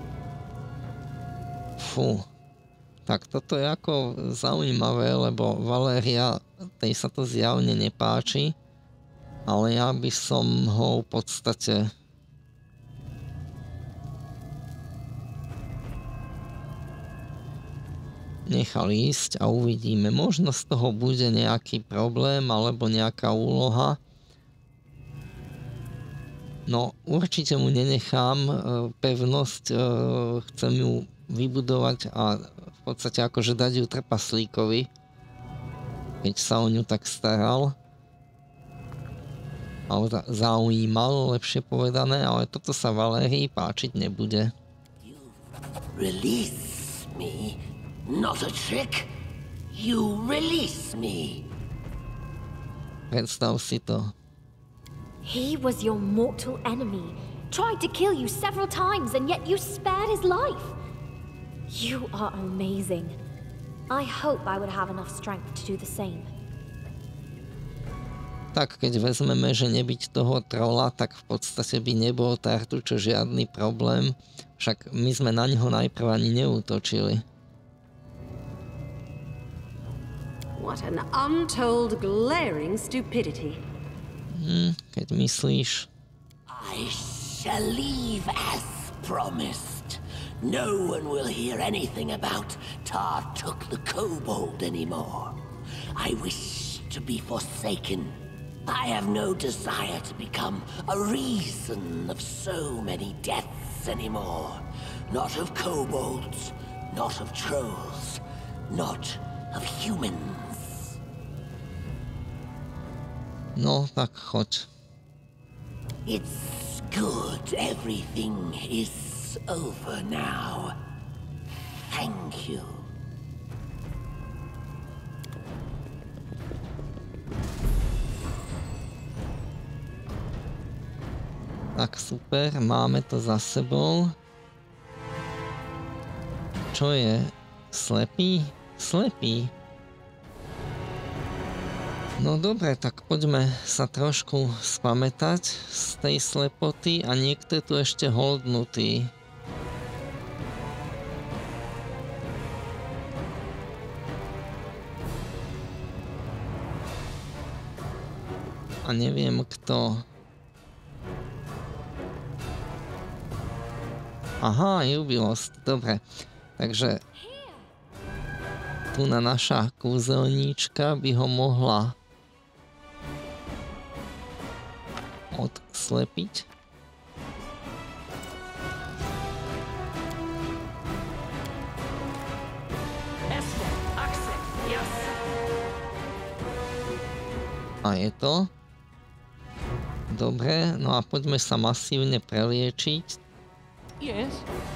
A: Fú. Tak toto je ako zaujímavé, lebo Valéria, tej sa to zjavne nepáči, ale ja by som ho v podstate nechal ísť a uvidíme. Možno z toho bude nejaký problém alebo nejaká úloha. No, určite mu nenechám pevnosť, chcem ju vybudovať a v podstate akože dať ju trpaslíkovi, keď sa o ňu tak staral. Ale zaujímal, lepšie povedané, ale toto sa Valérii páčiť nebude.
J: Release me. Not a trick. You release me.
A: Predstav si to.
F: He was your mortal enemy. Tried to kill you several times and yet you spared his life. You are amazing. I hope I would have enough strength to do the same.
A: Tak keď vezmeme, že nebyť toho trola, tak v podstate by nebol Tartučo žiadny problém. Však my sme na ňo najprv ani neútočili.
H: What an untold glaring stupidity.
A: Hm, keď myslíš.
J: I shall leave as promised. No one will hear anything about Tartuk the Kobold anymore. I wish to be forsaken. I have no desire to become a reason of so many deaths anymore. Not of kobolds, not of trolls, not of humans.
A: No, tak choď.
J: It's good everything is over now. Thank you.
A: Tak super, máme to za sebou. Čo je? Slepý? Slepý? No dobre, tak poďme sa trošku spamätať z tej slepoty a niekto je tu ešte holdnutý. A neviem kto. Aha, Jubilost, dobre. Takže tu na naša kúzelníčka by ho mohla odslepiť. A je to? Dobre, no a poďme sa masívne preliečiť.
C: Yes.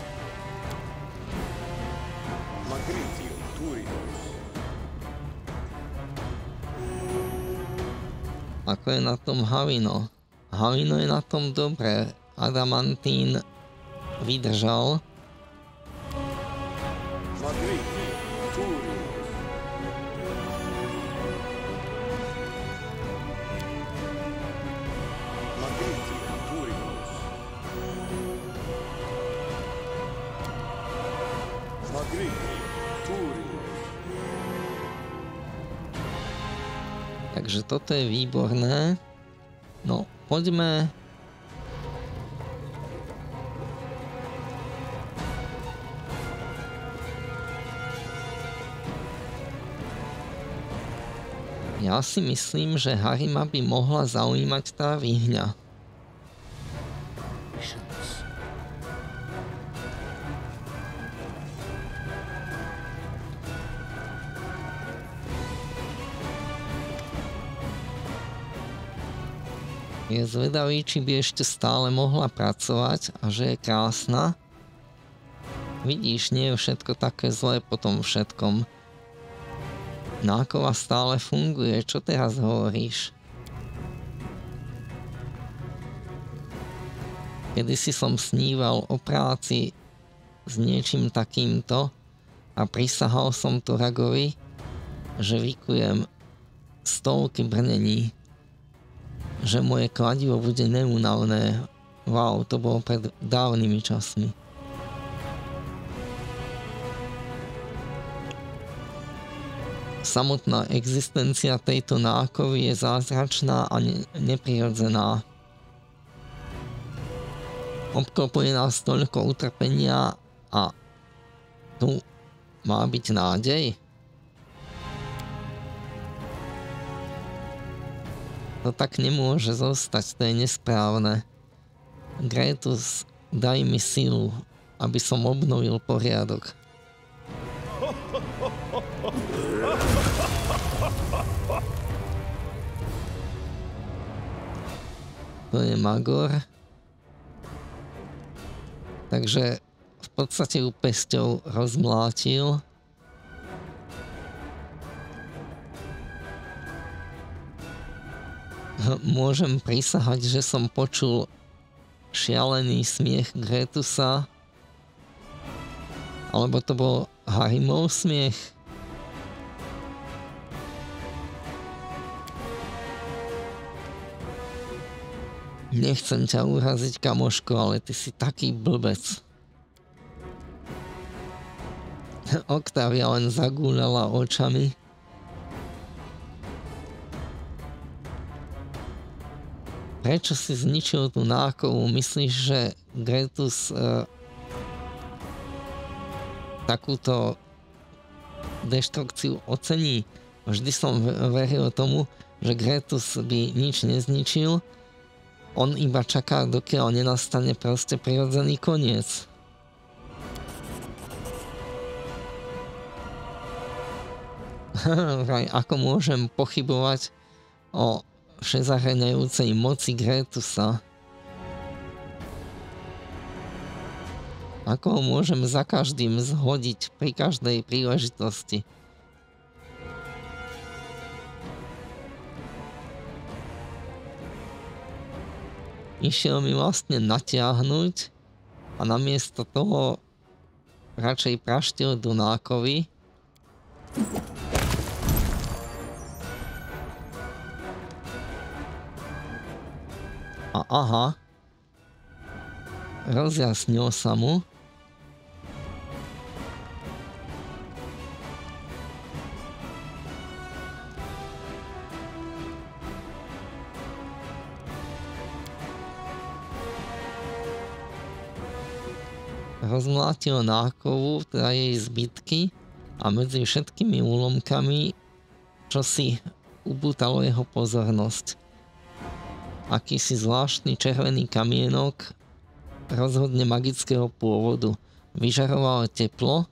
A: Ako je na tom Havino? Havino je na tom dobre. Adamantín vydržal. Takže toto je výborné. No, poďme. Ja si myslím, že Harima by mohla zaujímať tá výhňa. Je zvedavý, či by ešte stále mohla pracovať a že je krásna. Vidíš, nie je všetko také zlé po tom všetkom. Nákova stále funguje, čo teraz hovoríš? Kedysi som sníval o práci s niečím takýmto a prisahal som Toragovi, že vykujem stovky brnení. Že moje kladivo bude neúnavné. Wow, to bolo pred dávnymi časmi. Samotná existencia tejto nákovy je zázračná a ne- neprirodzená. Obklopuje nás toľko utrpenia a tu má byť nádej? To tak nemôže zostať, to je nesprávne. Gretus, daj mi silu, aby som obnovil poriadok. To je Magor. Takže v podstate ju pesťou rozmlátil. Môžem prisahať, že som počul šialený smiech Gretusa, alebo to bol Harimov smiech. Nechcem ťa uraziť, kamoško, ale ty si taký blbec. Octavia len zagúľala očami. Prečo si zničil tú nákovu? Myslíš, že Gretus uh, takúto deštrukciu ocení? Vždy som veril tomu, že Gretus by nič nezničil. On iba čaká, dokiaľ nenastane proste prirodzený koniec. Ako môžem pochybovať o všezahrňajúcej moci Gretusa? Ako ho môžem za každým zhodiť pri každej príležitosti? Išiel mi vlastne natiahnuť a namiesto toho radšej praštil Dunákovi. A aha, rozjasnil sa mu. Rozmlátil nákovu, teda jej zbytky, a medzi všetkými úlomkami čosi upútalo jeho pozornosť. Akýsi zvláštny červený kamienok, rozhodne magického pôvodu. Vyžaroval teplo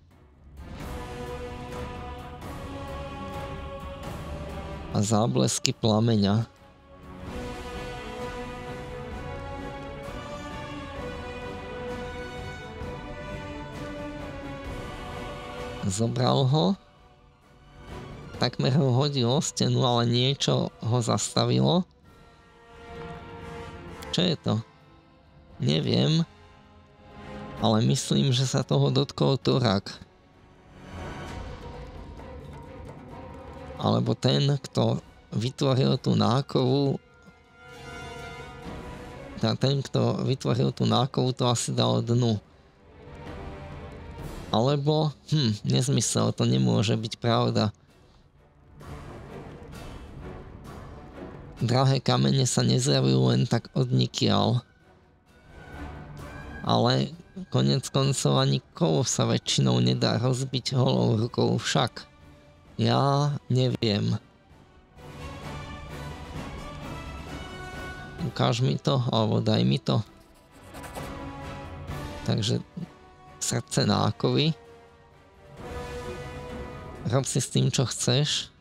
A: a záblesky plameňa. Zobral ho, takmer ho hodil o stenu, ale niečo ho zastavilo. Čo je to? Neviem, ale myslím, že sa toho dotkol Torak. Alebo ten, kto vytvoril tú nákovu, teda ten, kto vytvoril tú nákovu, to asi dal dnu. Alebo, hm, nezmysel, to nemôže byť pravda. Drahé kamene sa nezjavujú len tak odnikiaľ. Ale konec koncov ani kov sa väčšinou nedá rozbiť holou rukou však. Ja neviem. Ukáž mi to, alebo daj mi to. Takže srdce nákovy. Rob si s tým, čo chceš.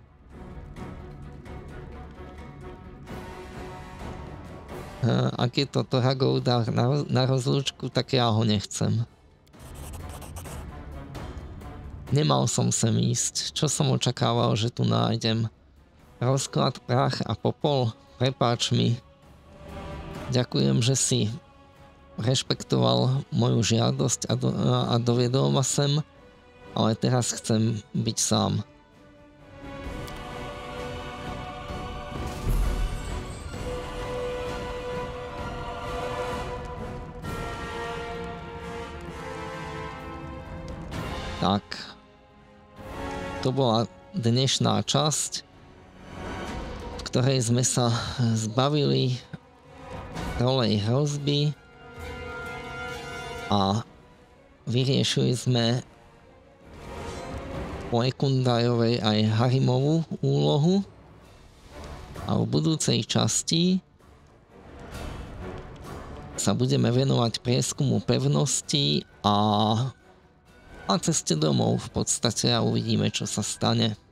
A: Ak je to Toragov dar na rozlúčku, tak ja ho nechcem. Nemal som sem ísť. Čo som očakával, že tu nájdem? Rozklad, prach a popol? Prepáč mi. Ďakujem, že si rešpektoval moju žiadosť a, do, a doviedol ma sem, ale teraz chcem byť sám. Tak, to bola dnešná časť, v ktorej sme sa zbavili trolej hrozby a vyriešili sme po Ekundajovej aj Harimovú úlohu a v budúcej časti sa budeme venovať prieskumu pevnosti a a ceste domov v podstate a uvidíme, čo sa stane.